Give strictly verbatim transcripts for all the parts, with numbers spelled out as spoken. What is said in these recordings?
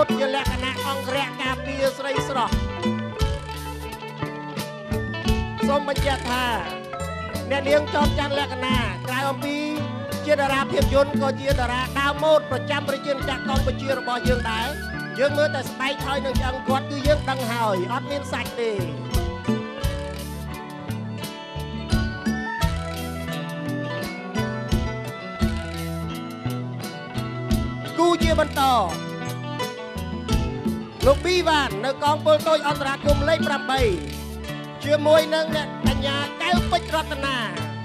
តជាលក្ខណៈអង្គរៈការពារស្រីស្រស់សូមបញ្ជាក់ថាអ្នកនាងចតច័ន្ទលក្ខណៈក្រៅអំពីជាតារាភាពយន្តក៏ជាតារាដើមម៉ូដប្រចាំប្រជាជាតិកម្ពុជារបស់យើងដែរយើងមើលតែស្បែកហើយនឹងឆ្អឹងគាត់គឺយើងដឹងហើយអត់មានសាច់ទេគូជាបន្តលោកប៊ីវ៉ាននៅកងពលតូចអន្តរាគមលេខប្រាំបីជាមួយនឹងអ្នកកញ្ញាកែវពេជ្ររតនា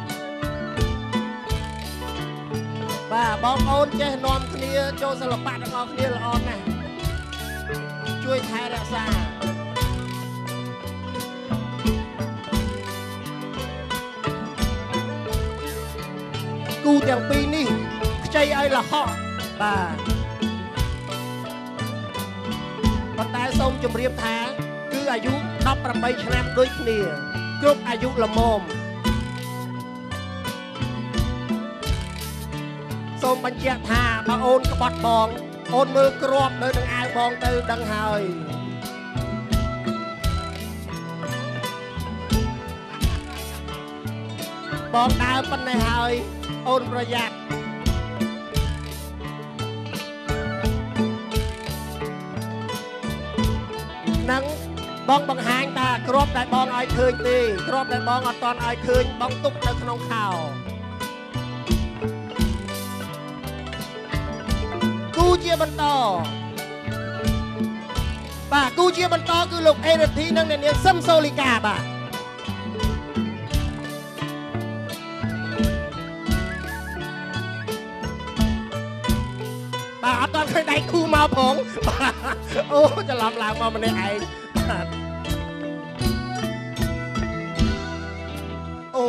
បាទបងប្អូនចេះនាំគ្នាចូលសិល្បៈទាំងអស់គ្នាល្អណាស់ជួយថែរក្សាគូទាំងពីរនេះខ្ចីឲ្យលហកបាទប៉ុន្តែសូមជម្រាបថាគឺអាយុដប់ប្រាំបីឆ្នាំដូចគ្នាគ្រប់អាយុល្មមសូមបញ្ជាក់ថាបើអូនក្បត់បងអូនមើលគ្រាប់នៅនឹងអាវបងទៅដឹងហើយបងដើរប៉ុណ្ណេះហើយអូនប្រយ័ត្ននឹងបងបង្ហាញថាគ្រាប់ដែលបងឲ្យឃើញទេគ្រាប់ដែលបងអត់ទាន់ឲ្យឃើញបងទុកនៅក្នុងខោគូជាបន្តបាទគូជាបន្តគឺលោកអេរ៉ាធីនិងអ្នកនាងសឹមសូលីកាបាទបាទអត់ទាន់ឃើញដៃគូមកផងអូច្រឡំឡើងមកម្នាក់ឯងបាទអូ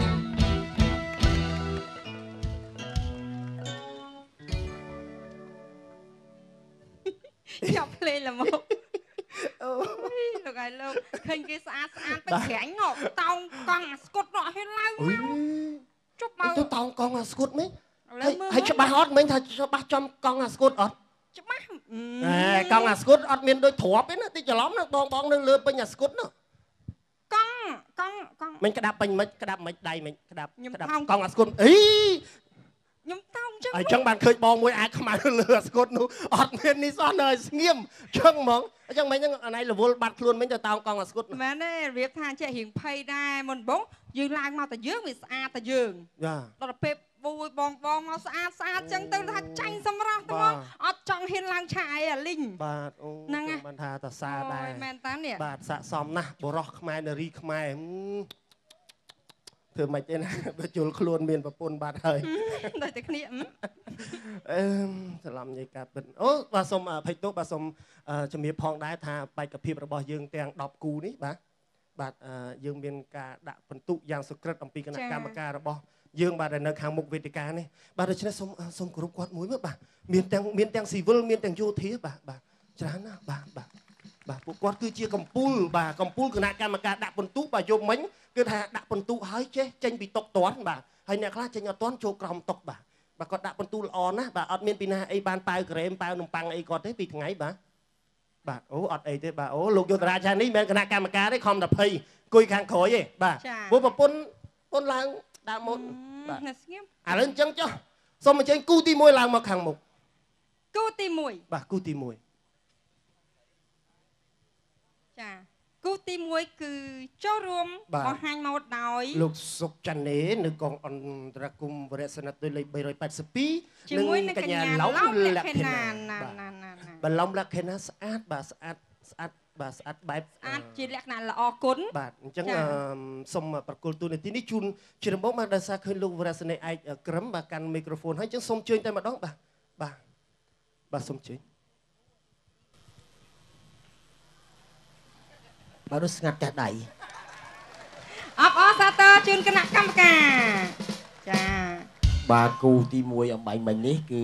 ចាប់ភ្លេងល្មមអូយលោកឯងលោកឃើញគេស្អាតស្អាតទៅក្រាញ់ងតោងកង់អាស្គុតនោះឲ្យឡើងជប់មកទៅតោងកង់អាស្គុតមិនហើយច្បាស់អត់មិញថាច្បាស់ចំកង់អាស្គុតអត់ច្បាស់អេកង់អាស្គុតអត់មានដូចទ្រាប់ទេណាតិចច្រឡំណាបងបងនៅលើពេញអាស្គុតនោះកង់កង់កង់មិញក្តាប់ពេញមិនក្តាប់មិនដៃមិញក្តាប់ក្តាប់កង់អាស្គុតអីខ្ញុំតោងចឹងអញ្ចឹងបានឃើញបងមួយអាចខ្មៅលើអាស្គុតនោះអត់មាននេះសោះនៅស្ងៀមចឹងហ្មងអញ្ចឹងមិញហ្នឹងអានេះរវល់បាត់ខ្លួនមិញទៅតោងកង់អាស្គុតមែនទេរបៀបថាចេះរៀងភ័យដែរមុនបងយើងឡើងមកតែយើងវាស្អាតតែយើងដល់ទៅពេលបួយបងបងមកស្អាតស្អាតចឹងទៅថាចាញ់សម្រាប់ទៅមកអត់ចង់ហ៊ានឡើងឆាយអាលីងបាទអូហ្នឹងបានថាតាសាដែរមែនតានេះបាទស័កសមណាស់បរោះខ្មែរនារីខ្មែរធ្វើមិនទេណាបើជុលខ្លួនមានប្រពន្ធបាត់ហើយដូចតែគ្នាអឺច្រឡំនិយាយការពិតអូបាទសូមអភ័យទោសបាទសូមជំរាបផងដែរថាបេក្ខភាពរបស់យើងទាំងដប់គូនេះបាទបាទយើងមានការដាក់ពិន្ទុយ៉ាងសុក្រិតអំពីគណៈកម្មការរបស់យើងបាទនៅខាងមុខវេទិកានេះបាទដូច្នេះសូមសូមគោរពគាត់មួយមើលបាទមានទាំងមានទាំងស៊ីវិលមានទាំងយោធាបាទបាទច្រើនណាស់បាទបាទបាទពួកគាត់គឺជាកម្ពុជាបាទកម្ពុជាគណៈកម្មការដាក់ពិន្ទុបាទយកមិញគឺថាដាក់ពិន្ទុឲ្យចេះចេញពីតុកតាន់បាទហើយអ្នកខ្លះចេញអត់តាន់ចូលក្រោមតុកបាទបាទគាត់ដាក់ពិន្ទុល្អណាស់បាទអត់មានពីណាអីបានប៉ាវក្រែមប៉ាវនំប៉័ងអីគាត់ទេពីថ្ងៃបាទបាទអូអត់អីទេបាទអូលោកយុទ្ធរាចារ្យនេះមិនមែនគណៈកម្មការទេខំតែភ័យគួយខាងក្រោយទេបាទពួកប្រពន្ធប្រពន្ធឡើងដើមមុនបាទស្ងៀមឥឡូវអញ្ចឹងចុះសូមអញ្ជើញគូទីមួយឡើងមកខាងមុខគូទីមួយបាទគូទីមួយចាគូទីមួយគឺចូលរួមបង្ហាញម៉ូដដោយលោកសុកចាន់ណេនៅកងអន្តរកម្មវរៈសនិតលេខបីរយប៉ែតសិបពីរជាមួយនឹងកញ្ញាឡុងលក្ខិណាណាណាបាទឡុងលក្ខិណាស្អាតបាទស្អាតស្អាតបាទស្អាតបែបស្អាតជាលក្ខណៈល្អគុណបាទអញ្ចឹងសូមប្រគល់ទូនាទីនេះជូនជាដំបូងមកដោយសារឃើញលោកវរៈសនិតឯកក្រឹមបាទកាន់មីក្រូហ្វូនហើយអញ្ចឹងសូមជើញតែម្ដងបាទបាទបាទសូមជើញបើដូចស្ងាត់កាស់ដៃអបអរសាទរជូនគណៈកម្មការចាបាទគូទីមួយអំបញ្ញមិញនេះគឺ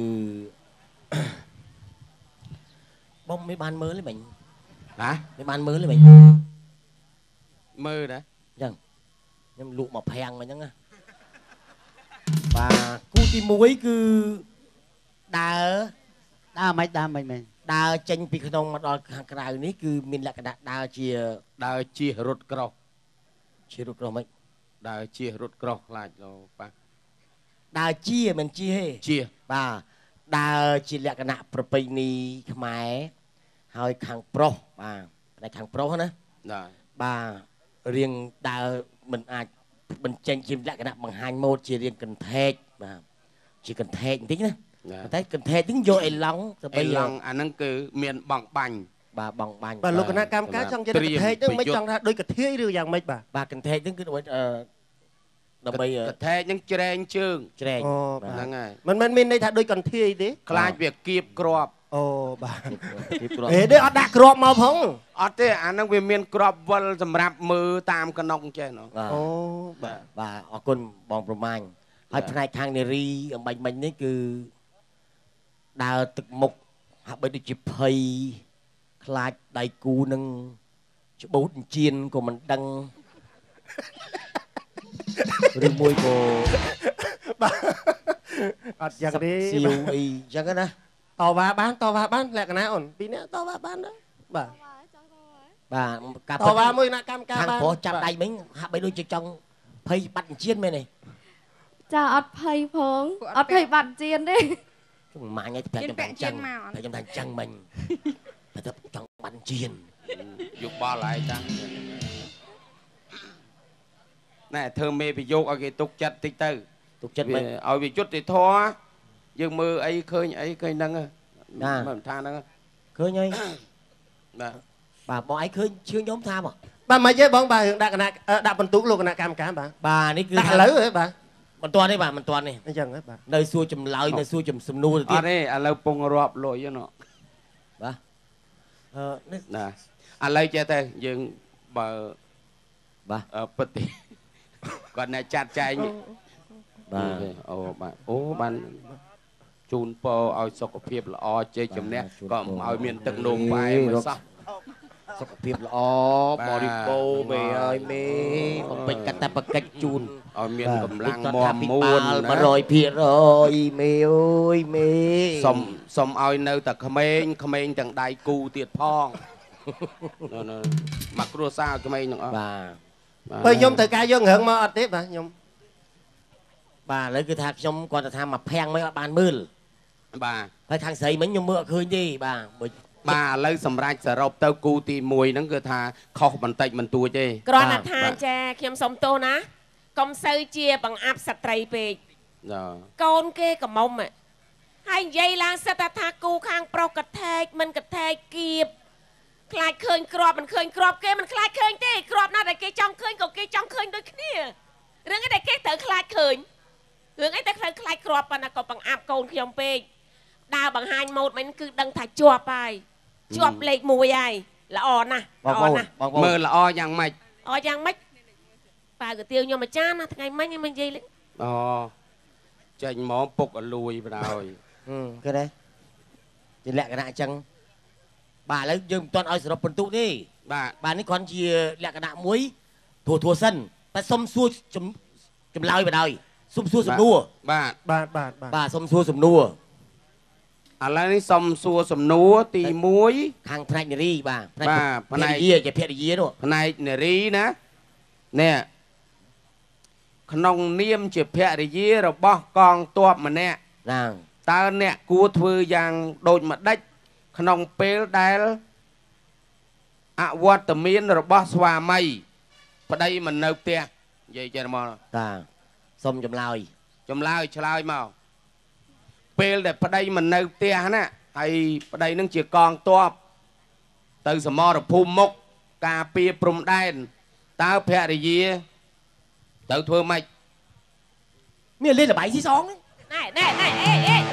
បងមិនបានមើលទេមិញណាមិនបានមើលទេមិញមើលដែរអញ្ចឹងខ្ញុំលក់មកប្រាំងមកអញ្ចឹងណាបាទគូទីមួយគឺដើរដើរមិនដើរមិនមែន đào chênh bị không mà đào hàng cái này cứ mình lại cái đào chia đào chia rốt cỏ chia rút rồi mấy đào chia rốt cỏ lại rồi ba đào chia mình chia chia ba đào chia lại cái nạp propi ni Khmer hơi hàng pro ba này hàng pro nữa ba riêng đào mình ai mình chênh chim lại cái nạp bằng hai môn chia riêng cần thét ba chỉ cần thét tí nữa thấy cần thét tiếng vô ai lóng ai lóng anh năng cứ miền bằng bành bà bằng bành bà lúc nào cam cá trong gia đình thét tức mấy trong ra đôi cật thế rồi dạng mấy bà bà cần thét tiếng cứ đôi đầm bây cật thét những chèn chương chèn mình mình mình đây thà đôi cần thế đấy khai việc kiếp crop ồ bà ê đấy ở đặt crop mà không ở thế anh năng về miền crop vân sầm rạp mưa tam cái nông chơi nó ồ bà bà ở con bòn bồ manh hai hai thang này ri ở mình mình đấy cứ đào thực mục học bên đi chụp hay khai đại cu nâng chụp bút chiên của mình đăng rồi môi cô ở dạng đi siêu y chẳng cái đó tàu va bán tàu va bán lẹ cái nào ổn vì nữa tàu va bán đó bà bà tàu va mới na cam ca hàng phố chặt đầy mình học bên đôi chụp trong hay bắt chiên bên này cha ọt phây phong ọt phây bạt chiên đấy mà ngay phải trong thành chân phải trong thành chân mình phải tập trong bắn chiên dục ba lại chăng này thơ mê bị dục ở cái tục chặt tích tư tục chặt mình ở bị chút thì thoa dương mưa ấy khơi ấy khơi nâng à mà tha nâng khơi nhây bà bỏ ấy khơi chưa nhóm tham à bà mà với bọn bà hiện đặt cái đặt bần tú luôn cái cam cá bà bà này cứ đặt lỡ rồi bà mình toàn đấy bà mình toàn này bây giờ đấy bà nơi xua chùm lợi nơi xua chùm sầm nu ở đây à lâu pung rọp lội cho nó bà ờ nè à lấy cho tay dương bà bà ờ bật đi còn này chặt chạy nhỉ bà ô bà ô ban chun po ao sọc phiệp là o chơi chấm nè còn ao miền tây nôm vai mà sao sọc phiệp là o bò đi bô mày ơi mê còn bệnh cắt ta bật cách chun ở miền cầm lang mòm muôn mà rồi phiệt rồi mê ơi mê xóm xóm ao nơi ta Khmer Khmer chẳng đại cu tiệt phong mặc rùa sao Khmer nữa bà bây nhom thời ca vô ngưỡng mà tiếp bà nhom bà lấy cái thạc trong còn tham mà phèn mấy bàn mưa bà phải thằng xây mấy nhom mưa khơi đi bà bà lấy sầm rạch sờ rộp tao cu tì mùi nó cứ thà khóc bàn tay bàn tua chứ còn là thà cha khiêm sống tô ná công sơi chia bằng áp sạch tray về con kê cầm mông à hai giây lang sẽ ta thà cu khang pro cật thề mình cật thề kịp khai khơi crop mình khơi crop kê mình khai khơi thế crop nào để kê trong khơi còn kê trong khơi đôi kia rồi cái này kê tự khai khơi rồi cái tự khai crop mà còn bằng áp con khiêm về đào bằng hai một mình cứ đăng thạch chùa bài chùa lệch mùi ai là o nè o nè mơ là o giang mạch o giang mạch bà cứ tiêu nhưng mà cha nó ngày mấy mình gì lên o chanh món phục ở lùi vào rồi ừ cái đấy thì lẹ cái nạ chăng bà lấy dùng toàn ơi sập tu đi bà bà ấy còn gì lẹ cái nạ muối thua thua sân bà xông xua chấm chấm lao vào đời xông xua sầm nua bà bà bà bà bà xông xua sầm nua à là cái xông xua sầm nua tì muối hàng này này đi bà bà phần này gì cái phía gì đó phần này này đi nè nè nông niêm chỉ phía gì rồi bỏ con tuột mà nè rằng ta nè cua thưa giang đôi mặt đất nông pê đai à vót tầm miên rồi bỏ xòa mây và đây mình nấu tiền vậy cho nó ta xông chấm lao chấm lao chấm lao màu pê để và đây mình nấu tiền nè hay và đây nó chỉ còn tuột từ sầm mò rồi phun mốc cà phê prum đen tao phía gì tự thưa mày miền lên là bảy xí xón đấy này này này ê ê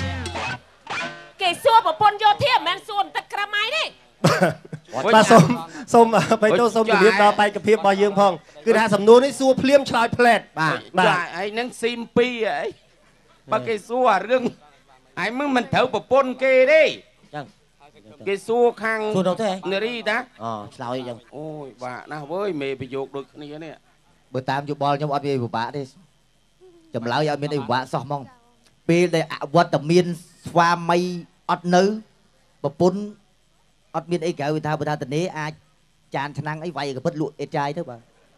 kể xua của pôn vô thiểm men xuân tật cà máy đi bà xôm xômไปโตxômจะเรียบดาวไปกับเพียบบอยยืงพองคือถ้าสำนวนนี่ซัวเพลียมชลายเพลด bà bà ấy nâng sim pi ấy bà cái xua rừng ấy mới mình thấu của pôn kê đi cái xua khang xua đâu thế người đi ta ờ sao vậy chẳng ôi bà nào với mẹ bị dột được này nè bữa tam chụp bò trong ọt về của bà đi chấm lão giờ miền đây bà sọ mong pe đây ạ vót tầm miên xoa mây ọt nữ ប្រពន្ធអត់មានអីក្រៅថាបើថាតនេអាចចានឆ្នាំងអីវាយក៏ពិតលក់អេតចាយទៅបាទ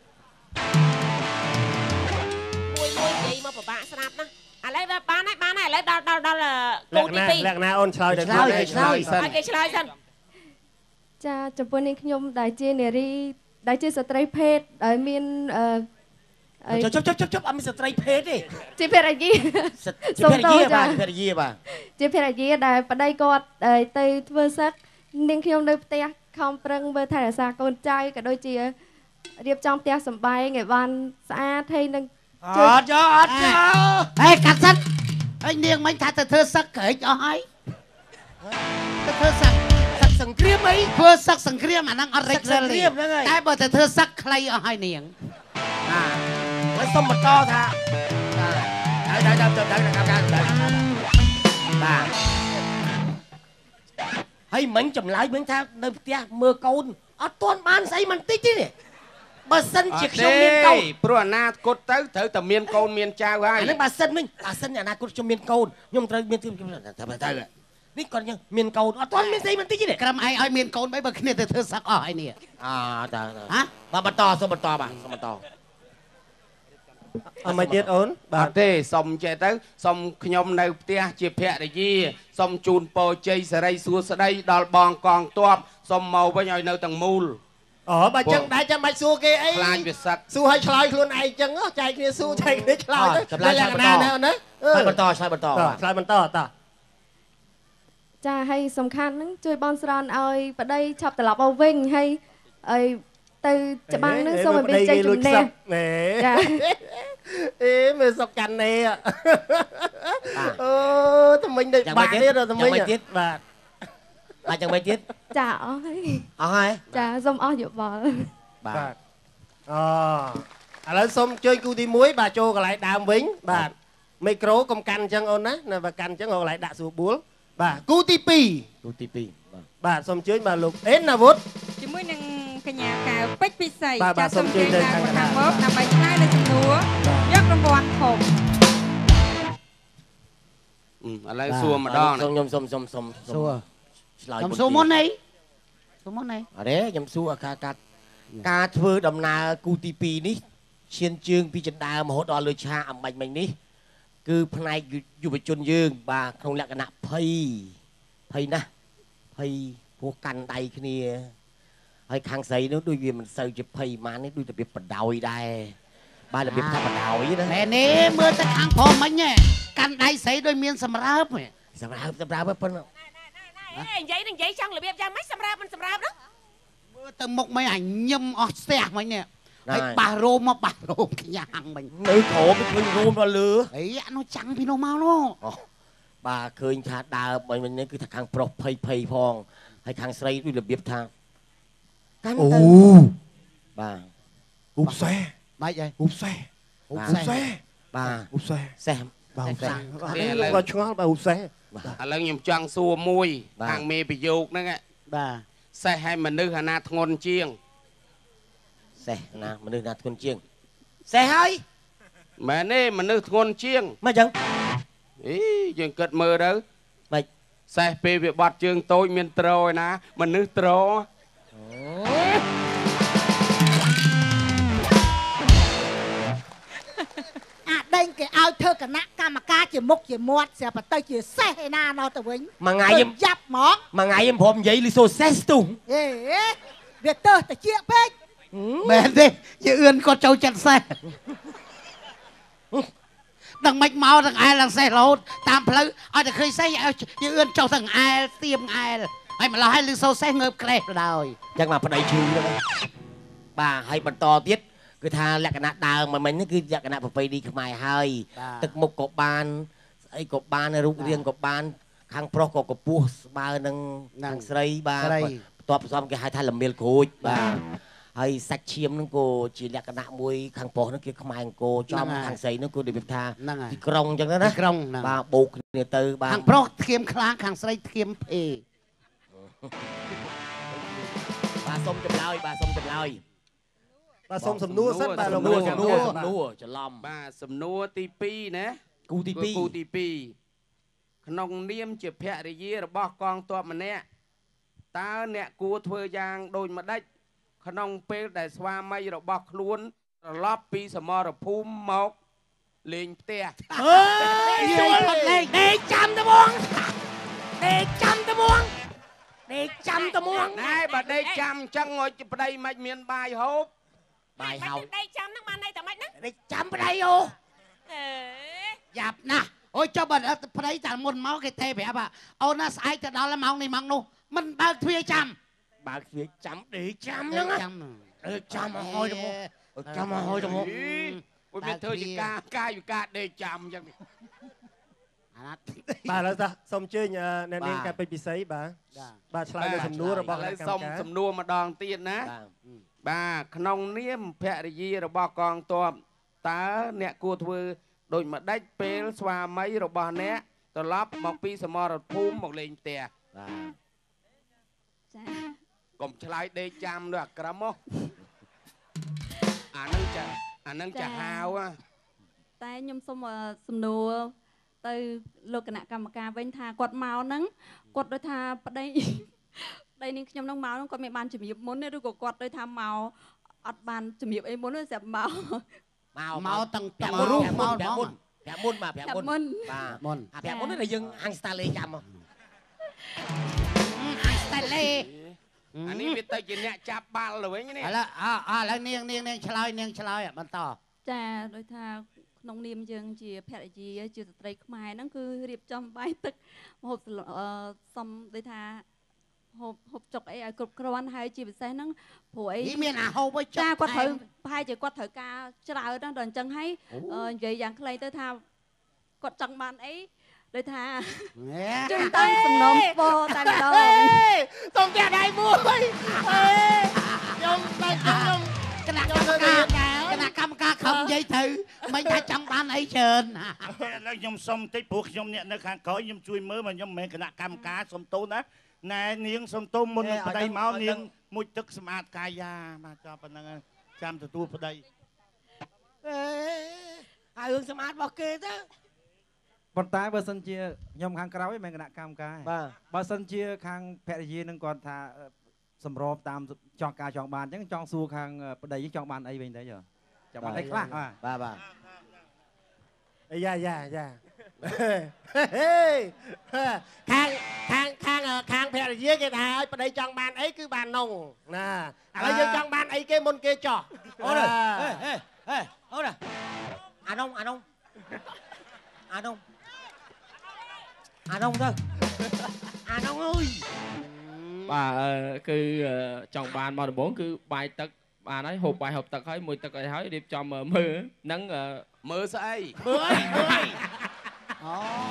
មួយមួយនិយាយមកពិបាកស្រាប់ណាឥឡូវបានហើយបានហើយឥឡូវដល់ដល់ដល់គូទីពីរលក្ខណៈអូនឆ្លើយទៅឆ្លើយឆ្លើយសិនឲ្យគេឆ្លើយសិនចាចំពោះនេះខ្ញុំដែលជានារីដែលជាស្ត្រីភេទដែលមានអឺចុចចុចចុចចុចអត់មានស្ត្រីភេទទេជាភេរយាជាភេរយាបាទភេរយាបាទជាភេរយាដែលប្តីគាត់ទៅធ្វើសឹកនាងខ្ញុំនៅផ្ទះខំប្រឹងមើលថែរក្សាកូនចៅក៏ដូចជារៀបចំផ្ទះសម្បែងឲ្យបានស្អាតហើយនឹងអត់យកអត់យកហេកាត់សិនអញនាងមិនថាទៅធ្វើសឹកក្រែកអស់ហើយទៅធ្វើសឹកសឹកសង្គ្រាមអីធ្វើសឹកសង្គ្រាមអាហ្នឹងអត់រិចរិលទេតែបើទៅធ្វើសឹកខ្លីអស់ហើយនាងណាហើយសុំបន្តថាហើយដល់ដល់ដល់ដល់ដល់បាទហើយមិញចម្លើយមិញថានៅផ្ទះមើលកូនអត់ទាន់បានស្អីមិនតិចទេនេះបើសិនជាខ្ញុំមានកូនព្រោះអនាគតទៅត្រូវតែមានកូនមានចៅហើយអានេះបើសិនមិញបើសិនអនាគតខ្ញុំមានកូនខ្ញុំត្រូវមានទៅទៅនេះគាត់ខ្ញុំមានកូនអត់ទាន់មានស្អីមិនតិចទេក្រំឯងឲ្យមានកូនបីបើគ្នាទៅធ្វើសឹកអស់ហើយនេះអតើហ៎បាទបន្តសុំបន្តបាទសុំបន្តអមទៀតអូនអត់ទេសុំចេះទៅសុំខ្ញុំនៅផ្ទះជាភរិយាសុំជូនពរជ័យសិរីសួស្តីដល់បងកងទ័ពសុំមកវិញឲ្យនៅទាំងមូលអូបើចឹងដែរចាំបាច់សួរគេអីខ្លាចវាសឹកសួរឲ្យឆ្លើយខ្លួនឯងចឹងចែកគ្នាសួរចែកគ្នាឆ្លើយទៅលក្ខណៈណាអូនណាឆ្លើយបន្តឆ្លើយបន្តឆ្លើយបន្តតើចាហើយសំខាន់ហ្នឹងជួយបន់ស្រន់ឲ្យប្តីឆាប់ត្រឡប់មកវិញហើយឲ្យទៅច្បាំងនឹងសូមឲ្យមានជ័យជំនះចាអេមើលសុកកាន់ណេអូថ្មិញដូចបាក់ទៀតថ្មិញទៀតបាទបាទយ៉ាងម៉េចទៀតចាអស់ហើយអស់ហើយចាសូមអស់យោបល់បាទអូឥឡូវសូមជួយគូទីមួយបាទចូលកន្លែងដើមវិញបាទមីក្រូកុំកាន់អញ្ចឹងអូនណានៅបើកាន់អញ្ចឹងកន្លែងដាក់ស្រួលបួលបាទគូទីពីរគូទីពីរបាទសូមជួយបាទលោកអេនណាវុធជាមួយនឹងកញ្ញាកៅពេជ្រពិសីចាសូមជួយទៅខាងខាងមកដើម្បីឆ្លើយនៅសំណួរយករង្វាន់ធំឥឡូវសួរម្ដងខ្ញុំសុំសុំសុំសួរឆ្លើយខ្ញុំសួរមុនអីសួរមុនអីអរេខ្ញុំសួរអាការកាត់ការធ្វើដំណើរគូទីពីរនេះឈានជើងពីចិនដើមរហូតដល់លើឆាអំបញ្ញមិញនេះគឺផ្នែកយុវជនយើងបាទក្នុងលក្ខណៈភ័យភ័យណាស់ភ័យពោះកាន់ដៃគ្នាហើយខាងស្រីនោះដូចវាមិនសូវជាភ័យម៉ាននេះដូចរបៀបបដ ாய் ដែរបាទរបៀបថាបដ ாய் ណាមែនទេមើលទៅខាងព្រមមិញកាន់ដៃស្រីដូចមានសម្រើបសម្រើបសម្រើបប៉ុណ្ណឹងនិយាយនឹងនិយាយចង់របៀបយ៉ាងម៉េចសម្រាប់មិនសម្រាប់នោះមើលទៅមុខមិនអញញឹមអស់ស្ទះមិញនេះហើយបាសរោមមកបាសរោមខ្ញាំងមិញនៅក្រោមឃើញរោមដល់លើអីអានោះចាំងពីនោះមកនោះបាទឃើញថាដើរមិញនេះគឺថាខាងប្រុសភ័យភ័យផងហើយខាងស្រីដូចរបៀបថាកាន់ទៅបាទឧបសេះបាច់ហើយឧបសេះឧបសេះបាទឧបសេះសេះបាទឧបសេះគាត់ឆ្ងល់បាទឧបសេះឥឡូវខ្ញុំចង់សួរមួយខាងមេប្រយោគហ្នឹងបាទសេះឲ្យមនុស្សអាណាធ្ងន់ជាងសេះណាមនុស្សណាធ្ងន់ជាងសេះហើយមែនទេមនុស្សធ្ងន់ជាងមិនអញ្ចឹងអីយើងគិតមើលទៅមិនសេះពេលវាបាត់ជើងតូចមានត្រឯណាមនុស្សត្រអាដេញគេឲ្យធ្វើគណៈកម្មការជាមុខជាមាត់ស្រាប់ទៅជាសេះឯណាណោះទៅវិញមួយថ្ងៃខ្ញុំយ៉ាប់ហ្មងមួយថ្ងៃខ្ញុំព្រមនិយាយលីសូសេះស្ទុះអេវាទៅតិចពេកមែនទេជាអឿនគាត់ចូលចិត្តសេះដល់មិនមកទាំងអែលទាំងសេះរហូតតាមផ្លូវឲ្យតែឃើញសេះឲ្យជាអឿនចុះទាំងអែលទៀមអែលហើយម្ល៉េះឲ្យលឺសូសេះងើបក្លេសទៅដោយអញ្ចឹងមកប្តីឈឺហ្នឹងបាទហើយបន្តទៀតគឺថាលក្ខណៈដើមមិញនេះគឺលក្ខណៈប្រពៃណីខ្មែរហើយទឹកមុខក៏បានស្អីក៏បានរូបរាងក៏បានខាងប្រុសក៏កពស់ស្មើនឹងខាងស្រីបាទបន្ទាប់ផ្សំគេហៅថាលមៀលក្រូចបាទហើយសាច់ឈាមហ្នឹងក៏ជាលក្ខណៈមួយខាងប្រុសហ្នឹងគេខ្មែរអង្គរចំខាងស្រីហ្នឹងក៏និយាយថាទីក្រុងអញ្ចឹងណាទីក្រុងបាទបូកគ្នាទៅបាទខាងប្រុសធៀមខ្លាខាងស្រីធៀមភេបាទសុំចម្លើយបាទសុំចម្លើយបាទសុំសំណួរសិនបាទសំណួរសំណួរសំណួរច្រឡំបាទសំណួរទីពីរណាគូទីពីរគូទីពីរក្នុងនាមជាភរិយារបស់កងទ័ពម្នាក់តើអ្នកគួរធ្វើយ៉ាងដូចម្ដេចក្នុងពេលដែលស្វាមីរបស់ខ្លួនត្រឡប់ពីសមរភូមិមកលេងផ្ទះអើយជួយផុតលេងដេកចាំត្មងដេកចាំត្មងដេកចាំត្មងណែបើដេកចាំអញ្ចឹងឲ្យប្តីមិនមានបាយហូបបាយហូបដេកចាំហ្នឹងបានន័យតែម៉េចហ្នឹងដេកចាំប្តីអូអេយ៉ាប់ណាស់អូយចុះបើប្តីតែមុនមកគេទេប្រាប់អូនណាស្អែកទៅដល់ម៉ោងនេះម៉ោងនោះមិនបើកទ្វារចាំបើកទ្វារចាំដេកចាំហ្នឹងចាំដេកចាំឲ្យទៅមកចាំឲ្យទៅមកអូយមានធ្វើជាការកាយវិការដេកចាំអញ្ចឹងបាទឥឡូវតាសូមអញ្ជើញអ្នកនាងកែពេជ្រពិសីបាទបាទឆ្លើយលើសំណួររបស់គណៈកម្មការសូមសំណួរម្ដងទៀតណាបាទក្នុងនាមភរិយារបស់កងទ័ពតើអ្នកគួរធ្វើដូចម្ដេចពេលស្វាមីរបស់អ្នកត្រឡប់មកពីសមរភូមិមកលេងផ្ទះបាទចាកុំឆ្លើយដេកចាំនោះអាក្រមមកអានឹងចាអានឹងចាហាវតែខ្ញុំសូមសំណួរទៅលោកគណៈកម្មការវិញថាគាត់មកហ្នឹងគាត់ដូចថាប្តីប្តីនាងខ្ញុំហ្នឹងមកហ្នឹងគាត់មានបានជំរាបមុនឬក៏គាត់ដូចថាមកអត់បានជំរាបអីមុនទេស្រាប់មកមកមកតាំងតាំងរូបមកមកមុនប្រាក់មុនបាទប្រាក់មុនបាទមុនអាប្រាក់មុននេះយើងអាំងស្តាលេចាំមកអាំងស្តាលេអានេះវាទៅជាអ្នកចាប់បាល់ទៅវិញនេះឥឡូវអឥឡូវនាងនាងនាងឆ្លើយនាងឆ្លើយបន្តចាដូចថាក្នុងនាមយើងជាភរិយាជាស្ត្រីខ្មែរហ្នឹងគឺរៀបចំបាយទឹកម្ហូបសំដូចថាហូបហូបចុកអីឲ្យគ្រប់គ្រាន់ហើយជាពិសេសហ្នឹងព្រោះអីមានអាហូបអីចាគាត់ត្រូវប្រហែលជាគាត់ត្រូវការច្រើនណាស់ដល់អញ្ចឹងហើយនិយាយយ៉ាងខ្លីទៅថាគាត់ចង់បានអីដូចថាជួយតាមសំណុំពរតែម្ដងសូមតែដៃមួយខ្ញុំតែខ្ញុំគណៈកម្មការគណៈកម្មការខំនិយាយទៅមិនថាចង់បានអីច្រើនឥឡូវខ្ញុំសុំតិចព្រោះខ្ញុំអ្នកនៅខាងក្រោយខ្ញុំជួយមើលមកខ្ញុំមិនមែនគណៈកម្មការសុំទោសណាណែនាងសុំទោសមុននឹងប្តីមកនាងមុជទឹកសម្អាតកាយាបាទចោលប៉ុណ្ណឹងចាំទទួលប្តីអេហើយរឿងសម្អាតរបស់គេទៅប៉ុន្តែបើសិនជាខ្ញុំខាងក្រៅឯងមិនគណៈកម្មការបាទបើសិនជាខាងភរិយានឹងគាត់ថាសម្របតាមចង់ការចង់បានអញ្ចឹងចង់សួរខាងប្តីចង់បានអីវិញទៅចង់បានអីខ្លះបាទបាទយ៉ាយ៉ាយ៉ាខាងខាងខាងខាងភរិយាគេថាឲ្យប្តីចង់បានអីគឺបាននងណាឥឡូវយើងចង់បានអីគេមុនគេចោះអូនហេហេហេអូនអានងអានងអានងអានងទៅអានងអើយបាទគឺចង់បានមកដំបូងគឺបាយទឹកបានហើយហូបបាយហូបទឹកហើយមួយទឹកអីហើយរៀបចំមើលហ្នឹងមើលស្អីមើលអីមើលអីអូ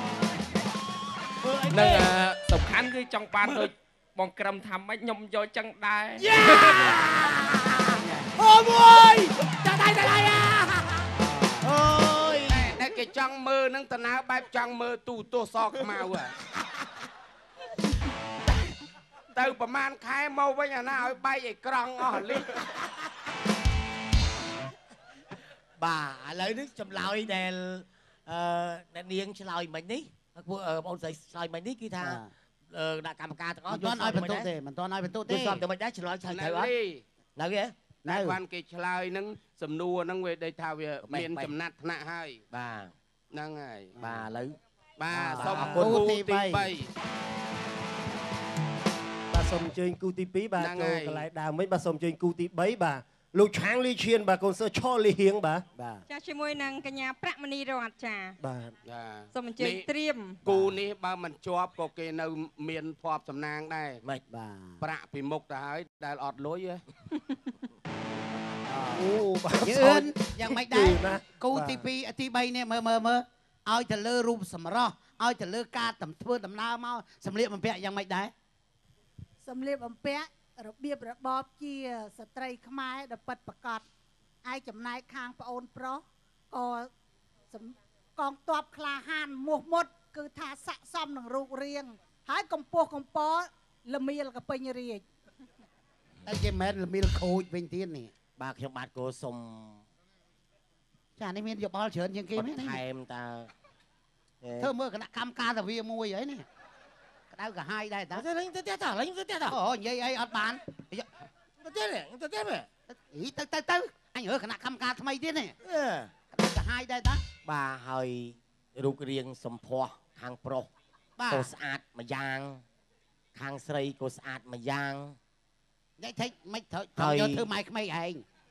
នឹងសំខាន់គឺចង់បានដូចបងក្រឹមថាម៉េចខ្ញុំយកចឹងដែរអូមួយចាដៃដៃអាអូយតែគេចង់មើលនឹងតើបែបចង់មើលទូទស្សសខ្មៅទៅប្រហែលខែមកវិញអាណាឲ្យបែកអីក្រង់អស់លីបាទឥឡូវនេះចម្លើយដែលអឺអ្នកនាងឆ្លើយមិញនេះពួកបងស្រីឆ្លើយមិញនេះគឺថាដាក់កម្មការទាំងអស់មិនទាន់ឲ្យបន្ទុកទេមិនទាន់ឲ្យបន្ទុកទេស្រាប់តែមិនដែរឆ្លើយឆ្លើយត្រូវអត់នៅគេនៅបានគេឆ្លើយនឹងសំណួរហ្នឹងវាដូចថាវាមានចំណាត់ថ្នាក់ហើយបាទហ្នឹងហើយបាទឥឡូវបាទសូមគូទីបីបាទសូមអញ្ជើញគូទីពីរបាទចូលកន្លែងដើមវិញបាទសូមអញ្ជើញគូទីបីបាទលោកឆាងលីឈៀនបាទកូនសើឆលីហៀងបាទចាជាមួយនឹងកញ្ញាប្រាក់មនីរតចាបាទសូមអញ្ជើញត្រៀមគូនេះបើមិនជាប់ក៏គេនៅមានភ័ព្វសំណាងដែរម៉េចបាទប្រាក់ពីមុខទៅហើយដែលអត់លុយហ៎អូបាទយឿនយ៉ាងម៉េចដែរគូទីពីរទីបីនេះមើលមើលមើលឲ្យទៅលើរូបសម្រស់ឲ្យទៅលើការធ្វើដំណើរមកសម្លៀកបំពាក់យ៉ាងម៉េចដែរសម្លៀកបំពាក់របៀបរបបជាស្ត្រីខ្មែរដ៏ពិតប្រាកដឯចំណែកខាងប្អូនប្រុសក៏កងទ័ពក្លាហានមោះមុតគឺថាស័ក្តិសមនឹងរូបរាងហើយកម្ពស់កម្ពស់ល្មៀលកពេញរាជតែគេមិនល្មៀលខូចវិញទៀតនេះបាទខ្ញុំបាទគោសុំចានេះមានយោបល់ច្រើនជាងគេមែនថែមតើធ្វើមើលគណៈកម្មការតាវាមួយហើយនេះគក្តៅកាហាយដែរតាតែលេងទៅទៀតតាលេងទៅទៀតតាអូនិយាយអីអត់បានទៅទៀតទៅទៀតអីទៅទៅទៅអញរើគណៈកម្មការថ្មីទៀតនេះក្តៅកាហាយដែរតាបាទហើយរូបរាងសម្ផស្សខាងប្រុសក៏ស្អាតម្យ៉ាងខាងស្រីក៏ស្អាតម្យ៉ាងនិយាយថេចមិនត្រូវត្រូវយកធ្វើម៉ែក្មេងឯង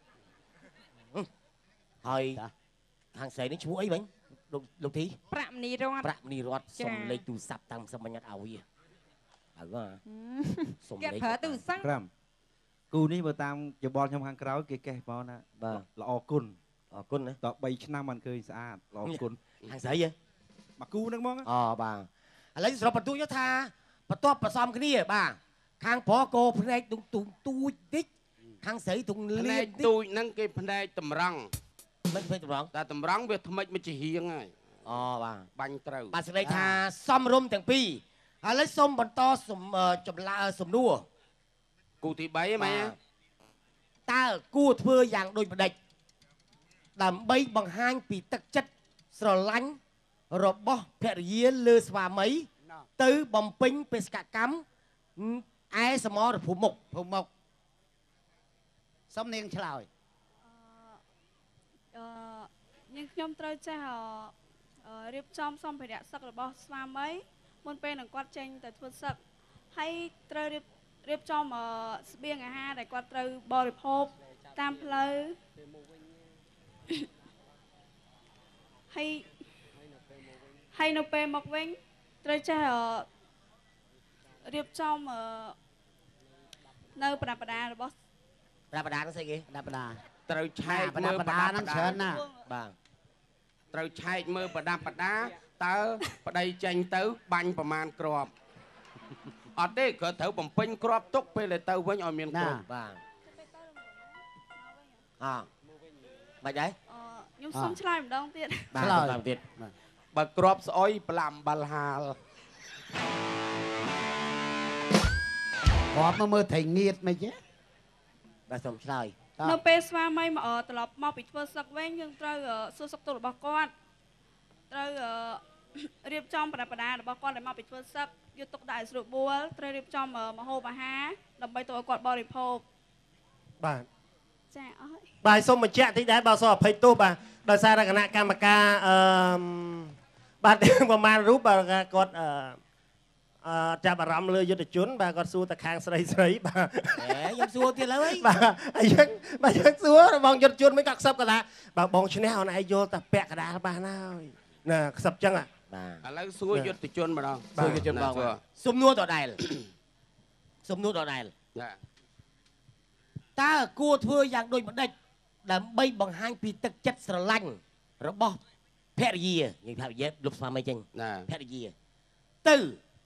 ហើយខាងស្រីនេះឈ្មោះអីវិញលោកលោកធីប្រាក់មនីរតប្រាក់មនីរតសុំលេខទូរស័ព្ទតាំងសម្ញត្តិឲ្យវាហើយសុំលេខគេប្រើទូរស័ព្ទ 5គូនេះបើតាមយោបល់ខ្ញុំខាងក្រៅគេកេះបងណាបាទល្អគុណអរគុណណាត3ឆ្នាំមិនឃើញស្អាតល្អគុណខាងស្រីហ៎មកគូហ្នឹងហ្មងអូបាទឥឡូវសរុបបន្ទូចថាបន្ទាប់ប្រសំគ្នាបាទខាងប្រុសក៏ភ្នែកទូទូទូចតិចខាងស្រីទូលៀនភ្នែកទូចហ្នឹងគេភ្នែកតម្រង់មិនភ្នែកតម្រង់តែតម្រង់វាថ្មិចមកជាហៀងហើយអូបាទបាញ់ត្រូវបាទសេចក្តីថាសំរុំទាំងពីរឥឡូវសូមបន្តចម្លើយសំណួរគូទី3ហ្មងតើគួរធ្វើយ៉ាងដូចម្ដេចដើម្បីបង្ហាញពីទឹកចិត្តស្រឡាញ់របស់ភរិយាលើស្វាមីទៅបំពេញបេសកកម្មឯសមរភូមិមុខភូមិមុខសុំនាងឆ្លើយអឺនាងខ្ញុំត្រូវចេះរៀបចំសម្ភារៈសឹករបស់ស្វាមីមុនពេលនឹងគាត់ចេញទៅធ្វើសឹកហើយត្រូវរៀបរៀបចំស្បៀងអាហារដែលគាត់ត្រូវបរិភោគតាមផ្លូវហើយហើយនៅពេលមកវិញត្រូវចេះរៀបចំនៅប្រដាប់ប្រដារបស់ប្រដាប់ប្រដាហ្នឹងស្អីគេប្រដាប់ប្រដាត្រូវឆែកប្រដាប់ប្រដាហ្នឹងច្រើនណាស់បាទត្រូវឆែកមើលប្រដាប់ប្រដាតើប្តីចេញទៅបាញ់ប្រមាណគ្រាប់អត់ទេគ្រាន់ត្រូវបំពេញគ្រាប់ទុកពេលទៅវិញឲ្យមានគ្រាប់បាទអបាច់ដែរខ្ញុំសុំឆ្លើយម្ដងទៀតឆ្លើយម្ដងទៀតបើគ្រាប់ស្អុយផ្លាំបាល់ហាលគាត់មកមើលត្រីងៀតមិនទេបាទសូមឆ្លើយនៅពេលស្វាមីមកត្រឡប់មកពីធ្វើសឹកវិញយើងត្រូវសួរសុខទុក្ខរបស់គាត់ត្រូវរៀបចំប្រដាប់ប្រដារបស់គាត់ដែលមកពីធ្វើសឹកយកទុកដាក់ឲ្យស្រួលបួលត្រូវរៀបចំម្ហូបអាហារដើម្បីទៅឲ្យគាត់បរិភោគបាទចាអស់បាទសូមបញ្ជាក់តិចដែរបាទសូមអភ័យទោសបាទដោយសារគណៈកម្មការអឺបាទប្រហែលរូបបាទគាត់អឺអឺចាប់អារម្មណ៍លើយុទ្ធជនបាទគាត់សួរតែខាងស្រីស្រីបាទអេខ្ញុំសួរទៀតលើអីបាទហើយយើងបាទយើងសួរបងយុទ្ធជនមិនក៏ខ្សឹបគាត់ថាបាទបងឈ្នះអូនឯងយកតែពាក់កណ្ដាលបានហើយណាខ្សឹបចឹងបាទឥឡូវសួរយុទ្ធជនម្ដងសួរយុទ្ធជនបងសំណួរដដែលសំណួរដដែលចាតើគួរធ្វើយ៉ាងដូចម្ដេចដើម្បីបង្ហាញពីទឹកចិត្តស្រឡាញ់របស់ភរិយានិយាយភរិយាលោកស្វាមីចឹងភរិយាទៅ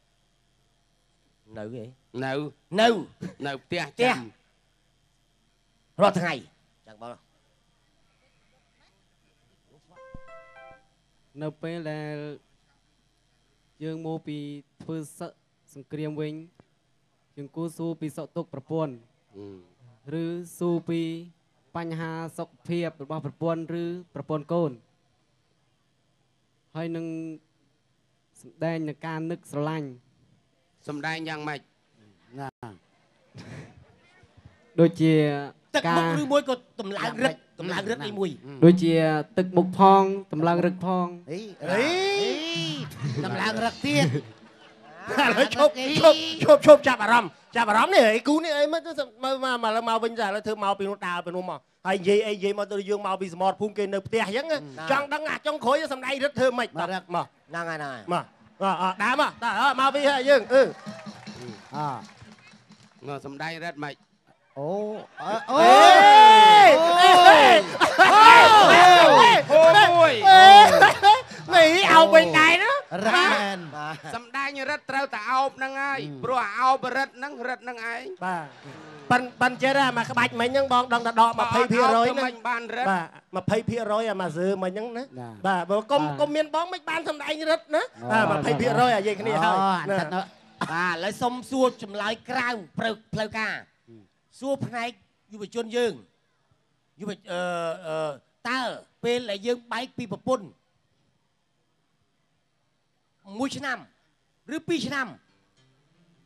នៅឯនៅនៅនៅផ្ទះចាំរាល់ថ្ងៃចឹងបងនៅពេលដែលយើងមកពីធ្វើសឹកសង្គ្រាមវិញយើងគួរសួរពីសុខទុក្ខប្រពន្ធឬសួរពីបញ្ហាសុខភាពរបស់ប្រពន្ធឬប្រពន្ធកូនហើយនឹងសម្ដែងនឹងការនឹកស្រឡាញ់សម្ដែងយ៉ាងម៉េចណាដូចជាទឹកមុខឬមួយក៏តម្លើងរឹតតម្លើងរឹតនេះមួយដូចជាទឹកមុខផងតម្លើងរឹកផងអីអីតម្លើងរឹកទៀតឥឡូវឈប់ឈប់ឈប់ឈប់ចាប់អារម្មណ៍ចាប់អារម្មណ៍នេះអីគូនេះអីមកមកមកមកវិញតែឥឡូវធ្វើមកពីនោះដើរពីនោះមកហើយនិយាយអីនិយាយមកទៅយើងមកពីសមរភូមិគេនៅផ្ទះអញ្ចឹងចង់ដឹងអាចុងក្រួយសំដែងរឹតធ្វើម៉េចបាទមកហ្នឹងហើយហ្នឹងហើយមកអើដើរមកដើរមកពីហើយយើងអឺអមកសម្ដែងរត់ម៉េចអូអូអូយអូយនេះអោបវិញដែរណារ៉ែនសម្ដែងរត់ត្រូវតែអោបហ្នឹងហើយព្រោះអោបរត់ហ្នឹងរត់ហ្នឹងឯងបាទប៉ិនប៉ិនចេះតែមកក្បាច់មិញហ្នឹងបងដឹងតែដក 20% ហ្នឹងបានរត់បាទ 20% អាមកសើមិញហ្នឹងណាបាទបើកុំកុំមានបងមិនបានសម្ដែងរត់ណាបាទ 20% អានិយាយគ្នាហើយបាទឥឡូវសុំសួរចម្លើយក្រៅផ្លូវការសួរផ្នែកយុវជនយើងយុវអឺតើពេលដែលយើងបែកពីប្រពន្ធមួយឆ្នាំឬពីរឆ្នាំ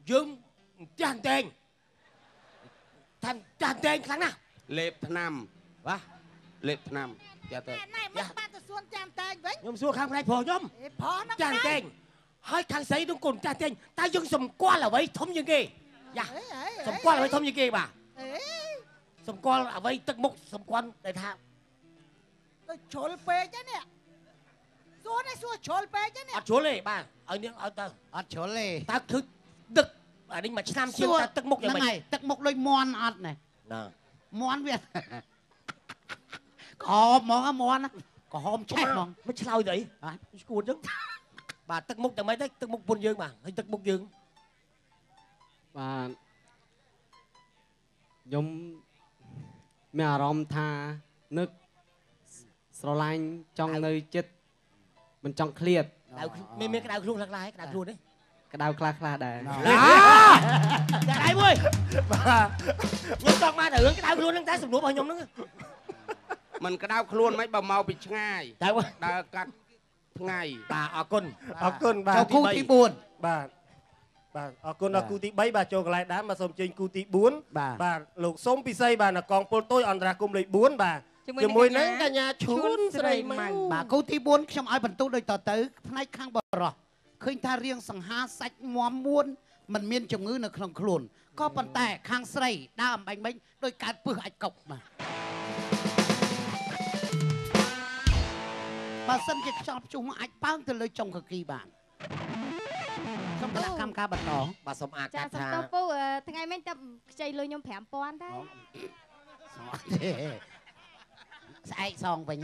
យើងចាស់តែងថាចាស់តែងខ្លាំងណាស់លេបថ្នាំបាទលេបថ្នាំចាស់តែងណែមិនបានទៅសួនចាំតែងវិញខ្ញុំសួរខាងផ្នែកប្រុសខ្ញុំប្រុសហ្នឹងចាស់តែងហើយខាងស្រីនឹងកូនចាស់តែងតើយើងសម្គាល់អ្វីធំជាងគេយ៉ាសម្គាល់អ្វីធំជាងគេបាទសម្គាល់អ្វីទឹកមុខសម្គាល់ដែលថាទៅជ្រុលពេកហ្នឹងនេះសួរនេះសួរជ្រុលពេកហ្នឹងនេះអត់ជ្រុលទេបាទឲ្យនាងឲ្យទៅអត់ជ្រុលទេតើគឺទឹកអានេះមួយឆ្នាំជាងតើទឹកមុខយ៉ាងម៉េចទឹកមុខដូចមន់អត់ណែណាមន់វាក្រហមហ្មងមន់ក្រហមឆេះហ្មងមិនឆ្លោយទៅអីស្គួតចឹងបាទទឹកមុខតែមិនទេទឹកមុខពុនយើងបាទហើយទឹកមុខយើងបាទខ្ញុំមានអារម្មណ៍ថានឹកស្រឡាញ់ចង់នៅចិត្តមិនចង់ឃ្លាតមានមានក្តៅខ្លួនខ្លះខ្លះក្តៅខ្លួនទេក្តៅខ្លះខ្លះដែរតែដៃមួយខ្ញុំចង់បានរឿងក្តៅខ្លួនហ្នឹងតែសំណួររបស់ខ្ញុំហ្នឹងมันក្តៅខ្លួនមិនបើមកពីឆ្ងាយតែដើរកាត់ថ្ងៃបាទអរគុណអរគុណបាទចូលគូទីបួនបាទបាទអរគុណដល់គូទីបីបាទចូលកន្លែងដើមបាទសូមជើញគូទីបួនបាទលោកសុំពិសីបាទនៅកងពលតូចអន្តរាគមន៍លេខបួនបាទជាមួយនឹងកញ្ញាឈួនស្រីម៉ៅបាទគូទីបួនខ្ញុំឲ្យបន្ទូដូចតទៅផ្នែកខាងបរោះឃើញថារៀងសង្ហាសាច់មមមួនមិនមានជំងឺនៅក្នុងខ្លួនក៏ប៉ុន្តែខាងស្រីដើរអំបញ្ញមិញដោយកើតពឹសអាចកុកបាទបើសិនជាខ្យល់ព្យុះមកអាចប៉ើងទៅលើចុងកគីបានខ្ញុំគណៈកម្មការបន្តបាទសូមអាកាចាត់សំថាទោសពូថ្ងៃមិញតែខ្ចីលុយខ្ញុំប្រាំពាន់ដែរស្អែកសងវិញ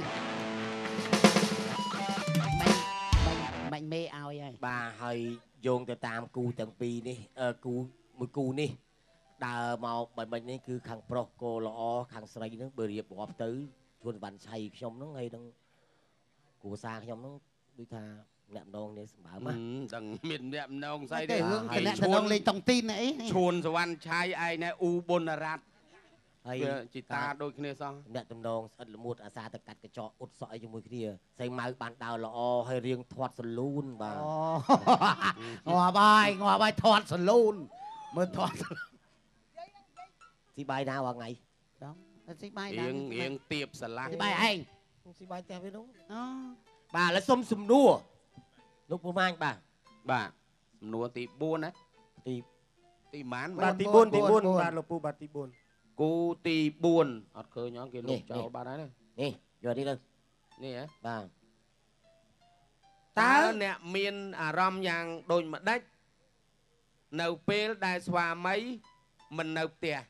មិនមិនមេឲ្យហើយបាទហើយយោងទៅតាមគូទាំងពីរនេះគូមួយគូនេះដើរមកបែបមិញនេះគឺខាងប្រុសគោល្អខាងស្រីហ្នឹងបើរៀបរាប់ទៅជួនវ៉ាន់ឆៃខ្ញុំហ្នឹងហើយនឹងគ្រួសារខ្ញុំហ្នឹងដូចថាអ្នកម្ដងនេះសម្បើមណាដឹងមានអ្នកម្ដងស្អីទេទេរឿងតំណែងលេខតុងទីនអីឈួនសវណ្ណឆៃឯណែអ៊ូបុនរ៉ាត់ហើយជីតាដូចគ្នាសោះអ្នកតំណងស្អិតល្មួតអាសាទៅកាត់កញ្ចក់អ៊ុតសក់អីជាមួយគ្នាស្រីម៉ៅបានដើរល្អហើយរៀងធាត់សលូនបាទអូងាប់ហើយងាប់ហើយធាត់សលូនមើលធាត់ស៊ីបាយណារាល់ថ្ងៃដល់ស៊ីបាយណារៀងរៀងទៀបស្រឡះស៊ីបាយឯងស៊ីបាយតែវានោះអូបាទឥឡូវសុំសំណួរលោកពូម៉ាញបាទបាទសំណួរទីបួនណាទីទីម៉ានបាទទីបួនទីបួនបាទលោកពូបាទទីបួនគូទីបួនអត់ឃើញអត់គេលុបចោលបាត់ហើយនេះនេះយកនេះទៅនេះហ៎បាទតើអ្នកមានអារម្មណ៍យ៉ាងដូចម្ដេចនៅពេលដែលស្វាមីមិននៅផ្ទះ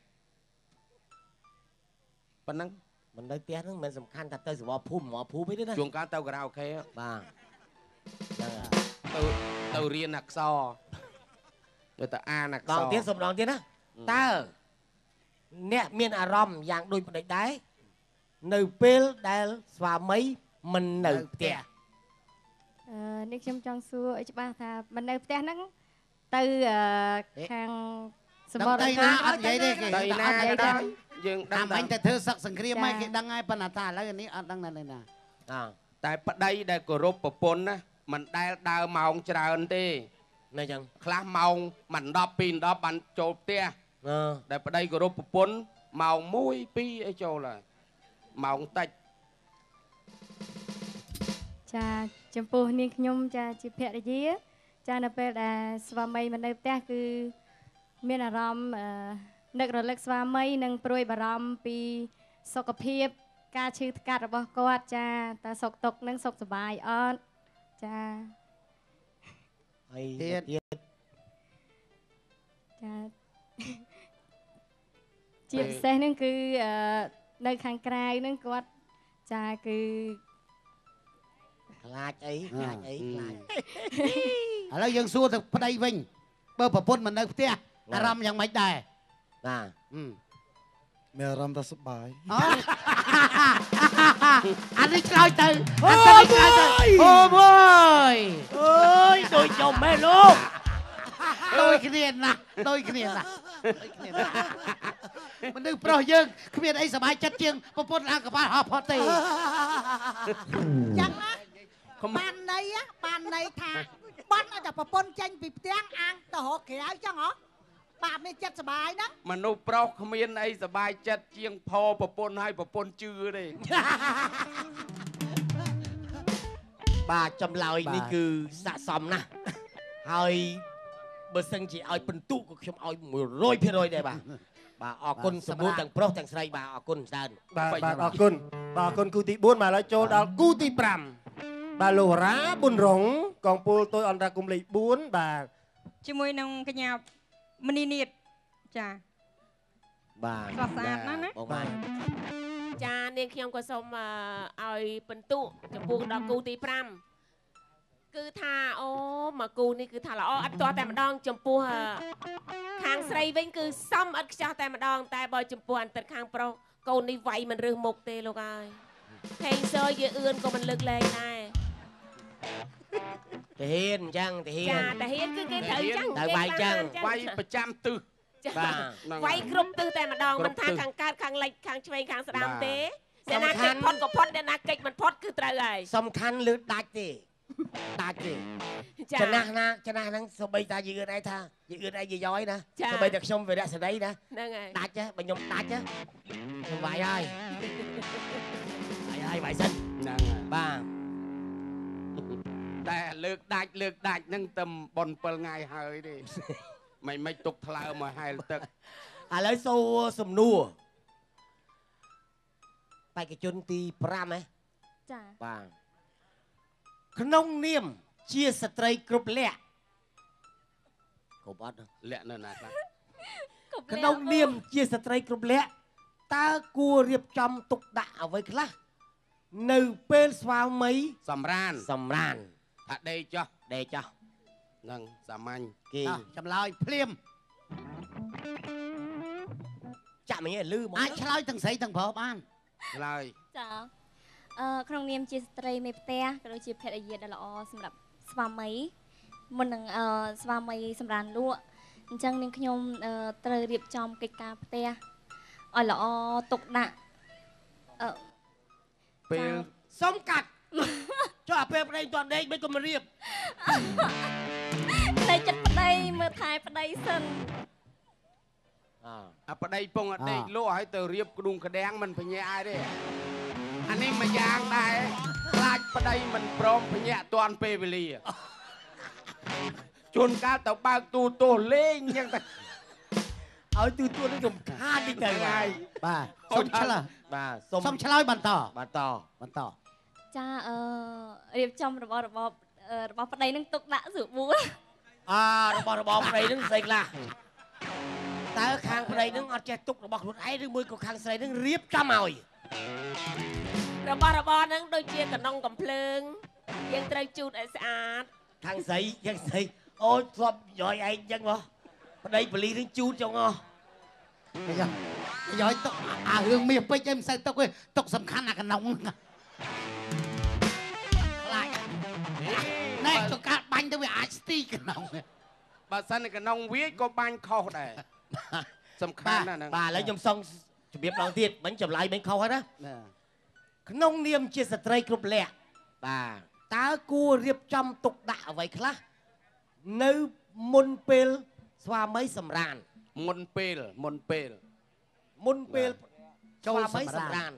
ប៉ុណ្ណឹងមិននៅផ្ទះហ្នឹងមិនសំខាន់ថាទៅសវភូមិមកភូមិអីទេណាជួនកាលទៅការ៉ាអូខេបាទទៅទៅរៀនអក្សរទៅទៅអានអក្សរដងទៀតសុំដងទៀតណាតើអ្នកមានអារម្មណ៍យ៉ាងដូចម្ដេចដែរនៅពេលដែលស្វាមីមិននៅផ្ទះអឺនេះខ្ញុំចង់សួរឲ្យច្បាស់ថាមិននៅផ្ទះហ្នឹងទៅខាងសម្បត្តិណាអត់និយាយទេគេដីណាក៏ដោយយើងដឹងតាមអញទៅធ្វើសឹកសង្គ្រាមហើយគេដឹងហើយប៉ុន្តែថាឥឡូវនេះអត់ដឹងនៅណាតែប្តីដែលគោរពប្រពន្ធណាមិនដែលដើរម៉ោងច្រើនទេណែចឹងខ្លះម៉ោងមិនដប់ពីដប់បានចូលផ្ទះដែលប្តីគោរពប្រពន្ធម៉ោងមួយពីរអីចូលហើយម៉ោងតិចចាចំពោះនាងខ្ញុំចាជាភរិយាចានៅពេលដែលស្វាមីមិននៅផ្ទះគឺមានអារម្មណ៍នឹករលឹកស្វាមីនិងព្រួយបារម្ភពីសុខភាពការឈឺថ្កាត់របស់គាត់ចាតើសុខទុក្ខនិងសុខសប្បាយអត់ចាហើយទៀតចាជាពិសេសហ្នឹងគឺនៅខាងក្រៅហ្នឹងគាត់ចាគឺខ្លាចអីខ្លាចអីខ្លាចឥឡូវយើងសួរទៅប្តីវិញបើប្រពន្ធមិននៅផ្ទះអារម្មណ៍យ៉ាងម៉េចដែរបាទមានអារម្មណ៍ថាសុបាយអានេះឆ្លើយទៅអានេះឆ្លើយទៅអូយអើយដូចខ្ញុំមែនលោកដូចគ្នាណាស់ដូចគ្នាណាស់ដូចគ្នាណាស់មនុស្សប្រុសយើងគ្មានអីសប្បាយចិត្តជាងប្រពន្ធឡើងកប៉ាល់ហោះផុតទេចឹងណាបានន័យបានន័យថាបាត់តែប្រពន្ធចេញពីផ្ទះអាងទៅរកក្រៅចឹងហ៎បាទមានចិត្តសុបាយណាមនុស្សប្រុសគ្មានអីសុបាយចិត្តជាងផោប្រពន្ធឲ្យប្រពន្ធជឿទេបាទចម្លើយនេះគឺស័ក្តិសមណាស់ហើយបើសិនជាឲ្យពិន្ទុក៏ខ្ញុំឲ្យមួយរយភាគរយដែរបាទបាទអរគុណសំណួរទាំងប្រុសទាំងស្រីបាទអរគុណច្រើនបាទបាទអរគុណបាទអរគុណគូទីបួនបាទឥឡូវចូលដល់គូទីប្រាំបាទលោករ៉ាប៊ុនរងកងពលទុយអន្តរកម្មលេខបួនបាទជាមួយនឹងកញ្ញាមនីនីតចាបាទស្អាតស្អាតណាស់ណាបងបាទចានាងខ្ញុំក៏សូមឲ្យបន្ទុចំពោះដល់គូទីប្រាំគឺថាអូមកគូនេះគឺថាល្អអត់ទាស់តែម្ដងចំពោះខាងស្រីវិញគឺសមឥតខ្ចោះតែម្ដងតែបើចំពោះអន្តិតខាងប្រុសកូននេះវាយមិនរើសមុខទេលោកអើយហេងសើយើអឿនក៏មិនលើកលែងដែរតាហ៊ានអញ្ចឹងតាហ៊ានចាតាហ៊ានគឺគេត្រូវអញ្ចឹងតែវាយអញ្ចឹងវាយប្រចាំទិសបាទវាយគ្រប់ទិសតែម្ដងមិនថាខាងកើតខាងលិចខាងឆ្វេងខាងស្ដាំទេតែណាកិច្ចផុតក៏ផុតតែណាកិច្ចមិនផុតគឺត្រូវហើយសំខាន់លើដាច់ទេដាច់ទេចំណាស់ណាចំណាស់ហ្នឹងសូម្បីតាយឺនឯងថាយឺនឯងយាយណាសូម្បីតែខ្ញុំវិរៈសេរីណាហ្នឹងហើយដាច់បើខ្ញុំដាច់ខ្ញុំវាយហើយវាយហើយវាយសិនហ្នឹងហើយបាទតែលើកដាច់លើកដាច់ហ្នឹងតែប៉ុន7ថ្ងៃហើយទេមិនមិនទុកថ្លើមមកហែលទឹកឥឡូវសូសំណួរបេក្ខជនទីប្រាំហ៎ចាបាទក្នុងនាមជាស្ត្រីគ្រប់លក្ខគ្រប់អត់លក្ខនៅណាខ្លះក្នុងនាមជាស្ត្រីគ្រប់លក្ខតើគួររៀបចំទុកដាក់អ្វីខ្លះនៅពេលស្វាមីសម្រានសម្រានថាដេកចោះដេកចោះហ្នឹងសាមញ្ញគេចម្លើយភ្លាមចាក់មិញលឺមកអាចឆ្លើយទាំងស្រីទាំងប្រុសបានឆ្លើយចាអឺក្នុងនាមជាស្ត្រីមេផ្ទះក៏ដូចជាភរិយាដ៏ល្អសម្រាប់ស្វាមីមុននឹងអឺស្វាមីសម្រានលក់អញ្ចឹងនាងខ្ញុំត្រូវរៀបចំកិច្ចការផ្ទះឲ្យល្អទុកដាក់អឺពេលសុំកាត់ចុះអាពេលប្តីមិនទាន់ដេកមិនក៏មិនរៀបតែចិត្តប្តីមើលថែប្តីសិនអាប្តីពងអដេកលក់ឲ្យទៅរៀបក្ដួងក្ដាំងមិនភញាក់ទេអានេះមួយយ៉ាងដែរខ្លាចប្តីមិនព្រមភញាក់តាន់ពេលវេលាជួនកាលទៅបើកទូទោសលេងយ៉ាងតែឲ្យទូទួនឹងរំខានតិចទៅហើយបាទសុំឆ្លើយបាទសុំឆ្លើយបន្តបន្តបន្តចាអឺរៀបចំរបស់របបរបស់ប្តីនឹងទុកដាក់ស្រួលអារបស់របបប្តីនឹងស្អីខ្លះតើខាងប្តីនឹងអត់ចេះទុករបស់ខ្លួនឯងឬមួយក៏ខាងស្រីនឹងរៀបចំឲ្យរបស់របរហ្នឹងដូចជាកណ្ដុងកំភ្លើងយើងត្រូវជូតឲ្យស្អាតខាងស្រីខាងស្រីអូយធ្លាប់យ៉យឯងចឹងហ៎ប្តីបលីនឹងជូតចឹងហ៎យ៉យទុកអារឿងមាសពេជ្រឯងមិនសូវទុកទេទុកសំខាន់អាកណ្ដុងខ្លាចណែចកាត់បាញ់ទៅវាអាចស្ទីកណ្ដុងបើសិនតែកណ្ដុងវាក៏បាញ់ខុសដែរសំខាន់ណាស់ហ្នឹងបាទឥឡូវខ្ញុំសងជំរាបដល់ទៀតមិញចម្លើយមិញខុសហើយណាក្នុងនាមជាស្ត្រីគ្រប់លក្ខបាទតើគួររៀបចំទុកដាក់អ្វីខ្លះនៅមុនពេលស្វាមីសម្រានមុនពេលមុនពេលមុនពេលចូលស្វាមីសម្រាន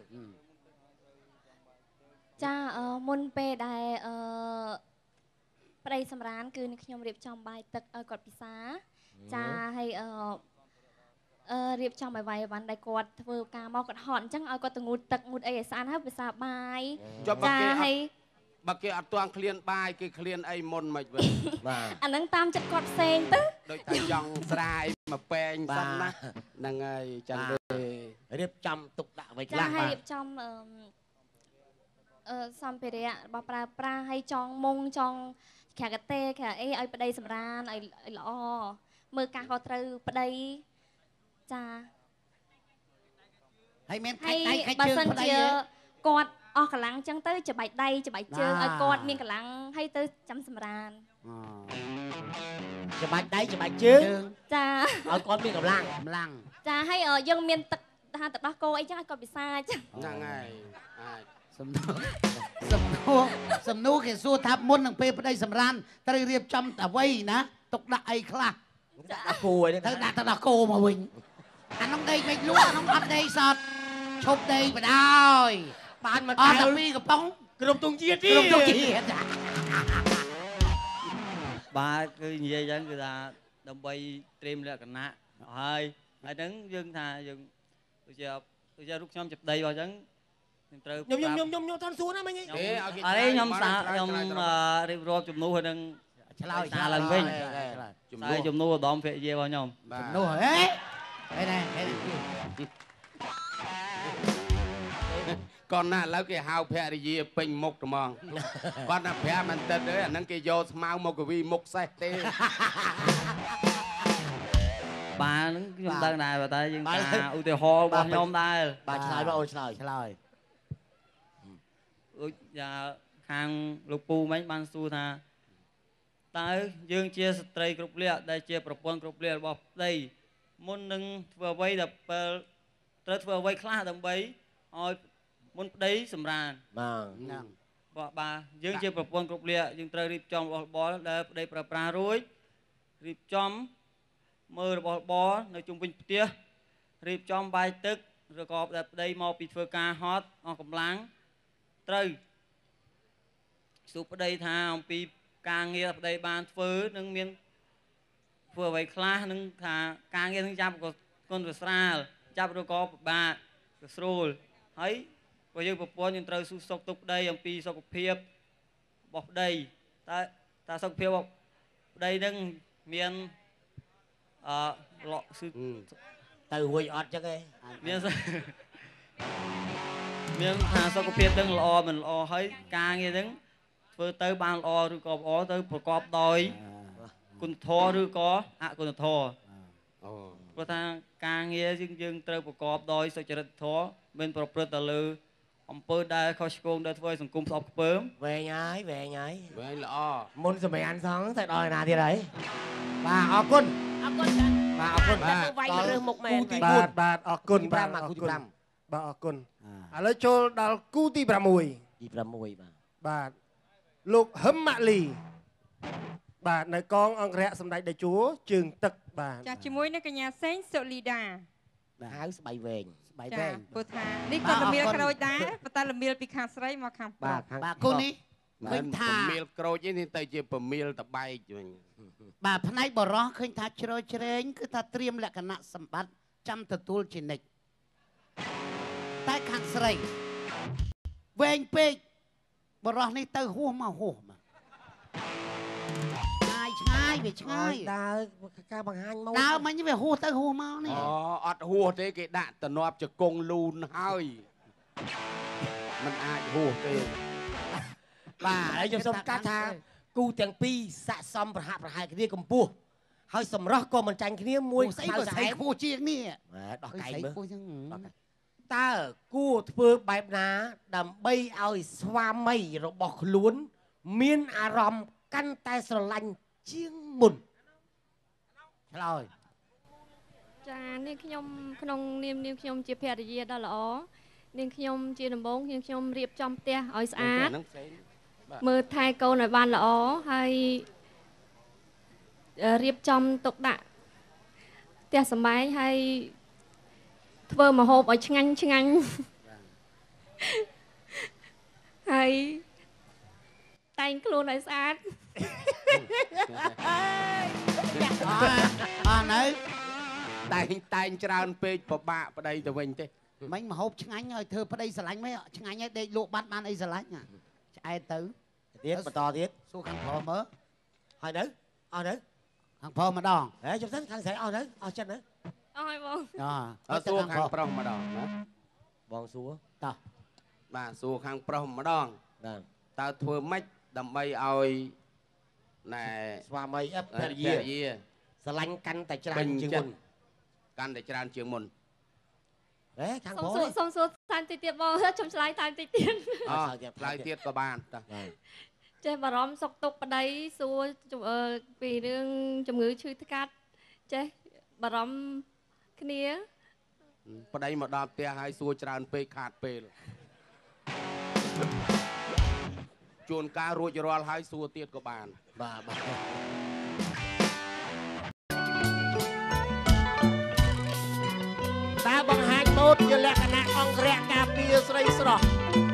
ចាអឺមុនពេលដែលអឺប្តីសម្រានគឺនឹងខ្ញុំរៀបចំបាយទឹកឲ្យគាត់ពិសាចាហើយអឺអឺរៀបចំឲ្យវាយវ៉ាន់ដែលគាត់ធ្វើការមកគាត់ហត់អញ្ចឹងឲ្យគាត់ទៅងូតទឹកងូតអីឲ្យស្អាតហើយពិសាបាយចាហើយបើគេអត់ទាន់ឃ្លានបាយគេឃ្លានអីមុនមិនវិញបាទអាហ្នឹងតាមចិត្តគាត់ផ្សេងទៅដូចតែចង់ស្រាយមកពេងសិនណាហ្នឹងហើយចឹងទេរៀបចំទុកដាក់អ្វីខ្លះចាហើយរៀបចំអឺអឺសម្ភារៈរបស់ប្រើប្រាស់ឲ្យចងមុងចងក្រាកតេក្រាអីឲ្យប្តីសម្រានឲ្យល្អមើលកាសក៏ត្រូវប្តីចាហើយមានខាច់ដៃខាច់ជើងប្តីគាត់អស់កម្លាំងចឹងទៅច្បាយដៃច្បាយជើងឲ្យគាត់មានកម្លាំងហើយទៅចាំសម្រានច្បាយដៃច្បាយជើងចាឲ្យគាត់មានកម្លាំងកម្លាំងចាហើយយើងមានទឹកថាទឹកដោះគោអីចឹងឲ្យគាត់ពិសាចឹងហ្នឹងហើយអាចសំដៅសំណួរសំណួរគេសួរថាមុននឹងពេលប្តីសម្រានត្រូវរៀបចំអ្វីណាទុកដាក់អីខ្លះដាក់គោឯនេះទៅដាក់ទៅដាក់គោមកវិញអានោះដេកមិនលក់អានោះអត់ដេកសតឈប់ដេកបដ ாய் បានមកអត់តែពីកំប៉ុងគ្រប់ទងជាតិទេគ្រប់ទងជាតិបាទគឺនិយាយចឹងគឺថាដើម្បីត្រៀមលក្ខណៈហើយហើយហ្នឹងយើងថាយើងដូចជាដូចជារូបខ្ញុំជាប្តីរបស់ចឹងខ្ញុំត្រូវខ្ញុំខ្ញុំខ្ញុំខ្ញុំអត់សួរណាមិញទេអត់ទេខ្ញុំសាខ្ញុំរៀបរាប់ជំនួសហ្នឹងឆ្លើយសារឡើងវិញជំនួសជំនួសឧត្តមភរិយារបស់ខ្ញុំជំនួសហេហេណែហេ còn nè lâu cái hào phe đi gì pin một tụi mòn con nè phe mình tên đấy anh cái vô mau một cái vi một xe tê bà nó chúng ta này và ta chúng ta ưu tiên ho bao nhóm đây bà chơi bà ôi chơi chơi giờ hàng lục pu mấy ban su tha ta dương chia stray group liệt đây chia propon group liệt bọc đây môn nâng vừa vây đập tới vừa vây khá đầm bấy ôi muốn đấy sầm ràn bà bà dương chia propon group liệt dương trời rịp trong bó bó đây pra pra rối rịp trong mơ bó bó nơi chung vinh tia rịp trong bài tức rồi có đây màu bị phơi ca hot on cầm láng trời sụp đây tha ông pi càng nghe đây ban phơi nâng miên vừa vậy khá nâng thà càng nghe nâng chắp có con rồi sao chắp rồi có bà rồi ấy bây giờ bộ phận những trời sụp sọc tục đây ông pi sọc phiệp bọc đây ta ta sọc phiệp bọc đây nâng miên lọ sư từ hồi ọt chắc ấy miên miên thà sọc phiệp nâng lọ mình lọ ấy càng nghe nâng vừa tới ban o rồi có ó tớiประกอบដោយគុណធម៌ឬក៏អគុណធម៌ព្រោះថាការងារយើងយើងត្រូវប្រកបដោយសុចរិតធម៌មិនប្រព្រឹត្តទៅលើអំពើដែលខុសឆ្គងដែលធ្វើឲ្យសង្គមស្អប់ខ្ពើមវែងហើយវែងហើយវែងល្អមុនសម័យអានសងតែដល់ណាទៀតហើយបាទអរគុណអរគុណចា៎បាទអរគុណបាទវាយរឿងមុខមែនបាទបាទអរគុណបាទបាទគូទីបាទអរគុណឥឡូវចូលដល់គូទី6 ទី6បាទបាទលោកហឹមម៉ាក់លីបាទនៅកងអង្គរៈសម្ដេចតេជោជើងទឹកបាទចាជាមួយនឹងកញ្ញាសេងសុលីដាហៅស្បៃវែងស្បៃវែងព្រោះថានេះក៏ល្មៀលក្រូចដែរប៉ុន្តែល្មៀលពីខាងស្រីមកខាងប្រុសបាទគូនេះឃើញថាប្រមៀលក្រូចនេះទៅជាប្រមៀលតបែកវិញបាទផ្នែកបរោះឃើញថាជ្រោយជ្រែងគឺថាត្រៀមលក្ខណៈសម្បត្តិចាំទទួលជានិច្ចតែខាងស្រីវែងពេកបរោះនេះទៅហួសមកហួសមកឆ្ងាយឆ្ងាយវាឆ្ងាយដើរការបង្ហាញមកដើរមិញវាហួសទៅហួសមកនេះអូអត់ហួសទេគេដាក់តំណប់ជង្គង់លូនហើយมันអាចហួសទេបាទហើយខ្ញុំសូមកាត់ថាគូទាំងពីរស័ក្តិសមប្រហាក់ប្រហែលគ្នាកម្ពស់ហើយសម្រស់ក៏មិនចាញ់គ្នាមួយស្អីក៏ស្អីខ្ពស់ជាងនេះបាទដោះកែងមើមើលលតើគួរធ្វើបែបណាដើម្បីឲ្យស្វាមីរបស់ខ្លួនមានអារម្មណ៍កាន់តែស្រឡាញ់ជាងមុនឆ្លើយចានាងខ្ញុំក្នុងនាមនាងខ្ញុំជាភរិយាដ៏ល្អនាងខ្ញុំជាដំបងនាងខ្ញុំរៀបចំផ្ទះឲ្យស្អាតមើលថែកូនឲ្យបានល្អហើយរៀបចំទុកដាក់ផ្ទះសម្បែងហើយធ្វើម្ហូបឲ្យឆ្ងាញ់ឆ្ងាញ់ហើយតែងខ្លួនឲ្យស្អាតអត់នៅតែងតែងច្រើនពេកពិបាកប្តីទៅវិញទេមិញម្ហូបឆ្ងាញ់ឲ្យធ្វើប្តីស្រឡាញ់មិនឆ្ងាញ់ឲ្យដេកលក់បាត់បានអីស្រឡាញ់ឆ្អែតទៅទៀតបន្តទៀតសួរខាងប្រុសមើលហើយទៅអស់ទៅខាងប្រុសម្ដងហេខ្ញុំទៅខាងស្រីអស់ទៅអស់ចិត្តទៅអស់ហើយបងអត់សួរខាងប្រុសម្ដងណាបងសួរតោះបាទសួរខាងប្រុសម្ដងបាទតើធ្វើម៉េចដើម្បីឲ្យណែស្វាមីអភរិយា ស្រឡាញ់កាន់តែច្រើនជាងមុនកាន់តែច្រើនជាងមុនហេខាងសុំបងសួរសុំសួរតាមតិចទៀតបងខ្ញុំឆ្លើយតាមតិចទៀតអើឆ្លើយទៀតក៏បានតើចេះបារម្ភសុខទុក្ខប្តីសួរពីរឿងជំងឺឈឺថ្កាត់ចេះបារម្ភគ្នាប្តីមកដល់ផ្ទះហើយសួរច្រើនពេកខាតពេលបជួនការរួចរាល់ហើយសួរទៀតក៏បានបាទបាទតើបង្ហាញម៉ូដជាលក្ខណៈអង្គរៈការពារស្រីស្រស់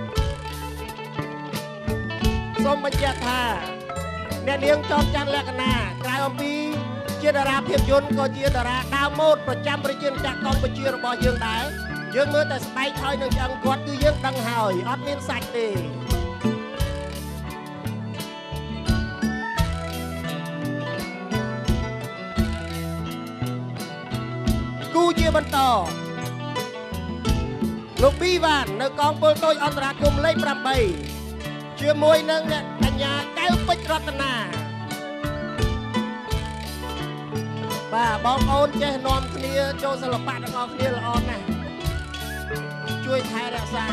សូមបញ្ជាក់ថាអ្នកនាងចងចាំលក្ខណៈក្រៅអំពីជាតារាភាពយន្តក៏ជាតារាដើមម៉ូដប្រចាំប្រជាជាតិកម្ពុជារបស់យើងដែរយើងមើលតែស្បែកហើយនឹងឆ្អឹងគាត់គឺយើងដឹងហើយអត់មានសាច់ទេគូជាបន្តលោកប៊ីវ៉ាននៅកងពលតូចអន្តរាគមលេខប្រាំបីជាមួយនឹងអ្នកកញ្ញាកែវពេជ្ររតនាបាទបងប្អូនចេះនាំគ្នាចូលសិល្បៈទាំងអស់គ្នាល្អណាស់ជួយថែរក្សា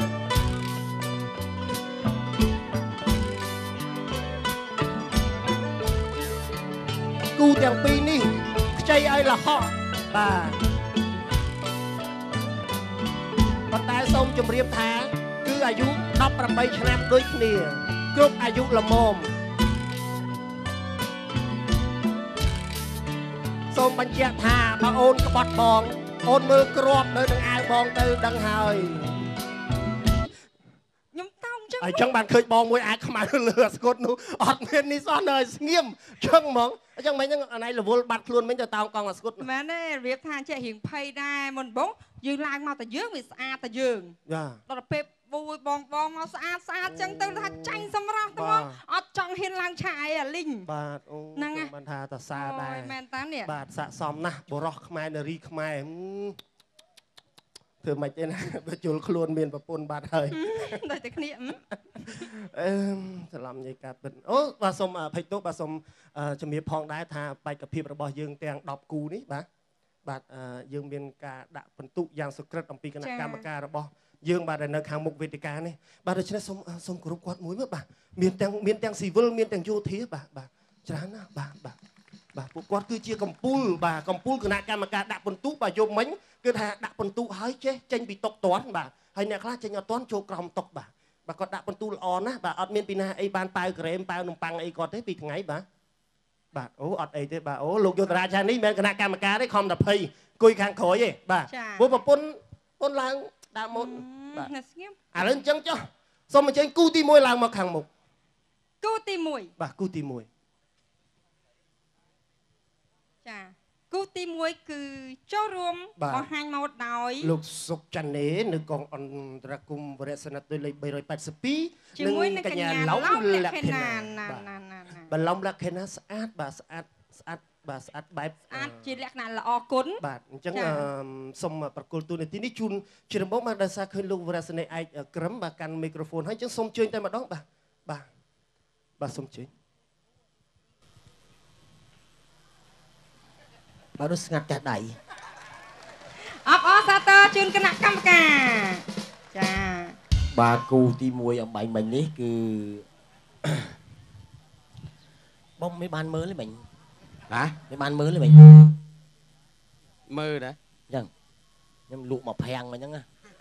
គូទាំងពីរនេះខ្ចីឲ្យលហកបាទប៉ុន្តែសូមជម្រាបថាគឺអាយុដប់ប្រាំបីឆ្នាំដូចគ្នាគ្រប់អាយុល្មមសូមបញ្ជាក់ថាបើអូនក្បត់បងអូនមើលគ្រាប់នៅនឹងអាវបងទៅដឹងហើយខ្ញុំតោងចឹងអញ្ចឹងបានឃើញបងមួយអាចខ្មៅលើស្គត់នោះអត់មាននេះសោះនៅស្ងៀមចឹងហ្មងអញ្ចឹងមិនហ្នឹងអាណៃរវល់បាត់ខ្លួនមិញទៅតោងកង់អាស្គត់មែនទេរបៀបថាចេះរៀងភ័យដែរមុនបងយើងឡើងមកតែយើងវាស្អាតតែយើងចាដល់ពេលបួយបងបងមកស្អាតស្អាតចឹងទៅថាចាញ់សម្រាប់ទៅមកអត់ចង់ហ៊ានឡើងឆាអីអាលីងបាទអូហ្នឹងបានថាតាសាដែរមែនតានេះបាទស័កសមណាស់បរោះខ្មែរនារីខ្មែរធ្វើមិនទេណាបើជុលខ្លួនមានប្រពន្ធបាត់ហើយដូចតែគ្នាអឺច្រឡំនិយាយការពិតអូបាទសូមអភ័យទោសបាទសូមជំរាបផងដែរថាបេក្ខភាពរបស់យើងទាំងដប់គូនេះបាទបាទយើងមានការដាក់បន្ទុកយ៉ាងសុក្រិតអំពីគណៈកម្មការរបស់យើងបាទនៅខាងមុខវេទិកានេះបាទដូច្នេះសូមសូមគោរពគាត់មួយមើលបាទមានទាំងមានទាំងស៊ីវិលមានទាំងយោធាបាទបាទច្រើនណាស់បាទបាទបាទពួកគាត់គឺជាកម្ពូលបាទកម្ពូលគណៈកម្មការដាក់បន្ទុកបាទយកមិញគឺថាដាក់បន្ទុកហើយចេះចេញពីតុកតាន់បាទហើយអ្នកខ្លះចេញអត់តាន់ចូលក្រោមតុកបាទបាទគាត់ដាក់បន្ទុកល្អណាស់បាទអត់មានពីណាអីបានប៉ាវក្រែមប៉ាវនំប៉័ងអីគាត់ទេពីថ្ងៃបាទបាទអូអត់អីទេបាទអូលោកយុទ្ធរាចារ្យនេះមិនមែនគណៈកម្មការទេខំតែភ័យអង្គុយខាងក្រោយទេបាទពួកប្រពន្ធប្រពន្ធឡើងដើមមុនបាទស្ងៀមឥឡូវអញ្ចឹងចុះសូមអញ្ជើញគូទីមួយឡើងមកខាងមុខគូទីមួយបាទគូទីមួយចាគូទីមួយគឺចូលរួមបង្ហាញម៉ូដដោយលោកសុកចាន់ណេនៅកងអន្តរគុំវរៈសនៈទុយលេខបីរយប៉ែតសិបពីរជាមួយនឹងកញ្ញាឡុងលក្ខណៈណាណាបាទឡុងលក្ខណៈស្អាតបាទស្អាតស្អាតបាទស្អាតបែបស្អាតជាលក្ខណៈល្អគុណបាទអញ្ចឹងសូមប្រគល់ទូនាទីនេះជូនជាដំបូងបាទដោយសារឃើញលោកវរៈសនៈឯកក្រឹមបាទកាន់មីក្រូហ្វូនហើយអញ្ចឹងសូមជើញតែម្ដងបាទបាទបាទសូមជើញបាទនោះស្ងាត់ចាស់ដៃអបអរសាទរជូនគណៈកម្មការចាបាទគូទីមួយអំបញ្ញមិញនេះគឺបងមិនបានមើលទេមិញហ៎មិនបានមើលទេមិញមើលដែរអញ្ចឹងខ្ញុំលក់មកប្រាំងមកអញ្ចឹងណា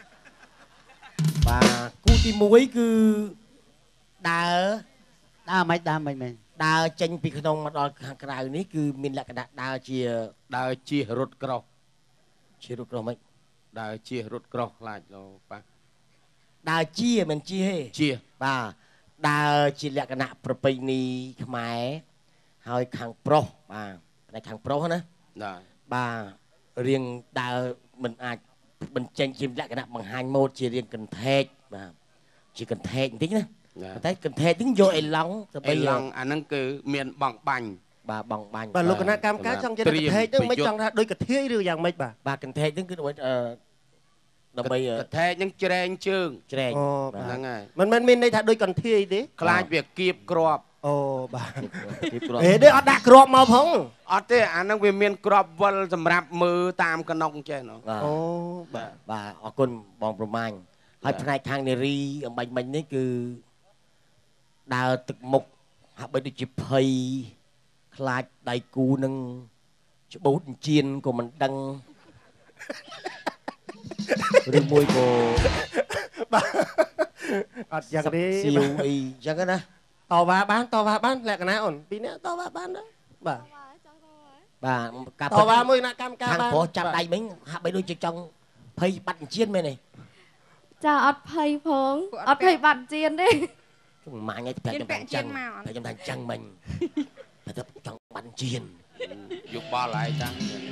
បាទគូទីមួយគឺដើរដើរមិនដើរមិនមែនដើរចេញពីក្នុងមកដល់ខាងក្រៅនេះគឺមានលក្ខណៈដើរជាដើរជិះរត់ក្រោះជិះរត់ក្រោះមិនដើរជិះរត់ក្រោះខ្លាចលោប៉ះដើរជាមិនជិះទេជិះបាទដើរជាលក្ខណៈប្រពៃណីខ្មែរហើយខាងប្រុសបាទផ្នែកខាងប្រុសណាបាទរៀងដើរមិនអាចបញ្ចេញជាលក្ខណៈបង្ហាញម៉ូដជារៀងកន្ធែកបាទជាកន្ធែកបន្តិចណាតែកន្ធែកហ្នឹងយកអេឡង់ទៅអេឡង់អាហ្នឹងគឺមានបងបាញ់បាទបងបាញ់បាទលោកគណៈកម្មការចង់និយាយកន្ធែកហ្នឹងមិនចង់ថាដូចកធាយឬយ៉ាងម៉េចបាទបាទកន្ធែកហ្នឹងគឺដើម្បីអឺដើម្បីកន្ធែកហ្នឹងច្រែងជើងច្រែងហ្នឹងហើយមិនមែនមានន័យថាដូចកន្ធាយទេខ្លាចវាគៀបគ្រាប់អូបាទគៀបគ្រាប់ហេទេអត់ដាក់គ្រាប់មកផងអត់ទេអាហ្នឹងវាមានគ្រាប់វិលសម្រាប់មើលតាមកណុកចេះណោះអូបាទបាទអរគុណបងប្រមាញ់ហើយផ្នែកខាងនារីអំបញ្ញមិញនេះគឺដើរទឹកមុខហាក់បីដូចជាភ័យខ្លាចដៃគូនឹងច្បូតអញ្ជៀនក៏មិនដឹងឬមួយក៏អត់យ៉ាងនេះស៊ីវអីចឹងណាតវ៉ាបានតវ៉ាបានលក្ខណៈអូនពីនេះតវ៉ាបានដែរបាទបាទការតវ៉ាមួយណាកម្មការខាងបានប្រុសចាប់ដៃមិញហាក់បីដូចជាចង់ភ័យបាត់អញ្ជៀនមែនទេចាអត់ភ័យផងអត់ភ័យបាត់ជៀនទេខ្ញុំម៉ាញ់ឲ្យប្រាប់ខ្ញុំថាអញ្ចឹងតែខ្ញុំថាអញ្ចឹងមិញតែទៅចង់បាត់អញ្ជៀនយកបល់ហើយតា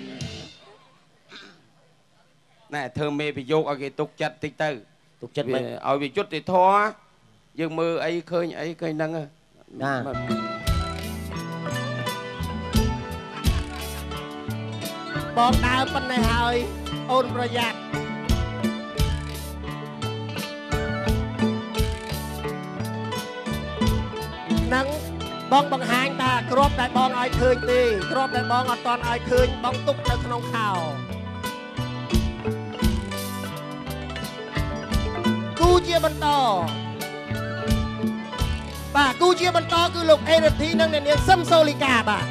ណែធ្វើមេប្រយោគឲ្យគេទុកចិត្តតិចទៅទុកចិត្តមិនឲ្យវាយុទ្ធធម៌យើងមើលអីឃើញអីឃើញហ្នឹងណាបងដើរប៉ុណ្ណេះហើយអូនប្រយ័ត្ននឹងបងបង្ហាញថាគ្រាប់ដែលបងឲ្យឃើញទេគ្រាប់ដែលបងអត់តន់ឲ្យឃើញបងទុកនៅក្នុងខោគូជាបន្តបាទគូជាបន្តគឺលោកអេរ៉ាធីនិងអ្នកនាងសឹមសូលីកាបាទ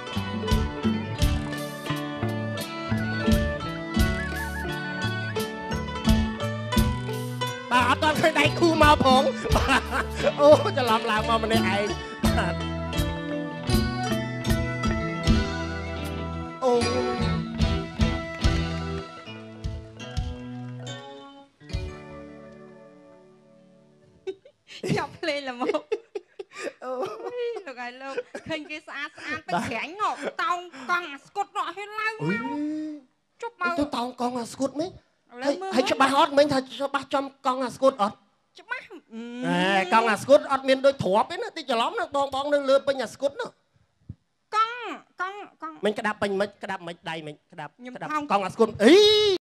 បាទអត់តឃើញដៃគូមកផងអូច្រឡំឡើងមកម្នាក់ឯងបាទអូចាប់ភ្លេងល្មមអូយលោកឯងលោកឃើញគេស្អាតស្អាតទៅក្រាញ់ងប់តោងកង់អាស្គុតរកឲ្យឡើងជប់មកទៅតោងកង់អាស្គុតមិញហើយច្បាស់អត់មិញថាច្បាស់ចំកង់អាស្គុតអត់ច្បាស់អេកង់អាស្គុតអត់មានដូចទ្រាប់ទេណាតិចច្រឡំណាបងបងនៅលើពេញអាស្គុតណាកង់កង់កង់មិញក្តាប់ពេញមិនក្តាប់មិនដៃមិនក្តាប់ក្តាប់កង់អាស្គុតអី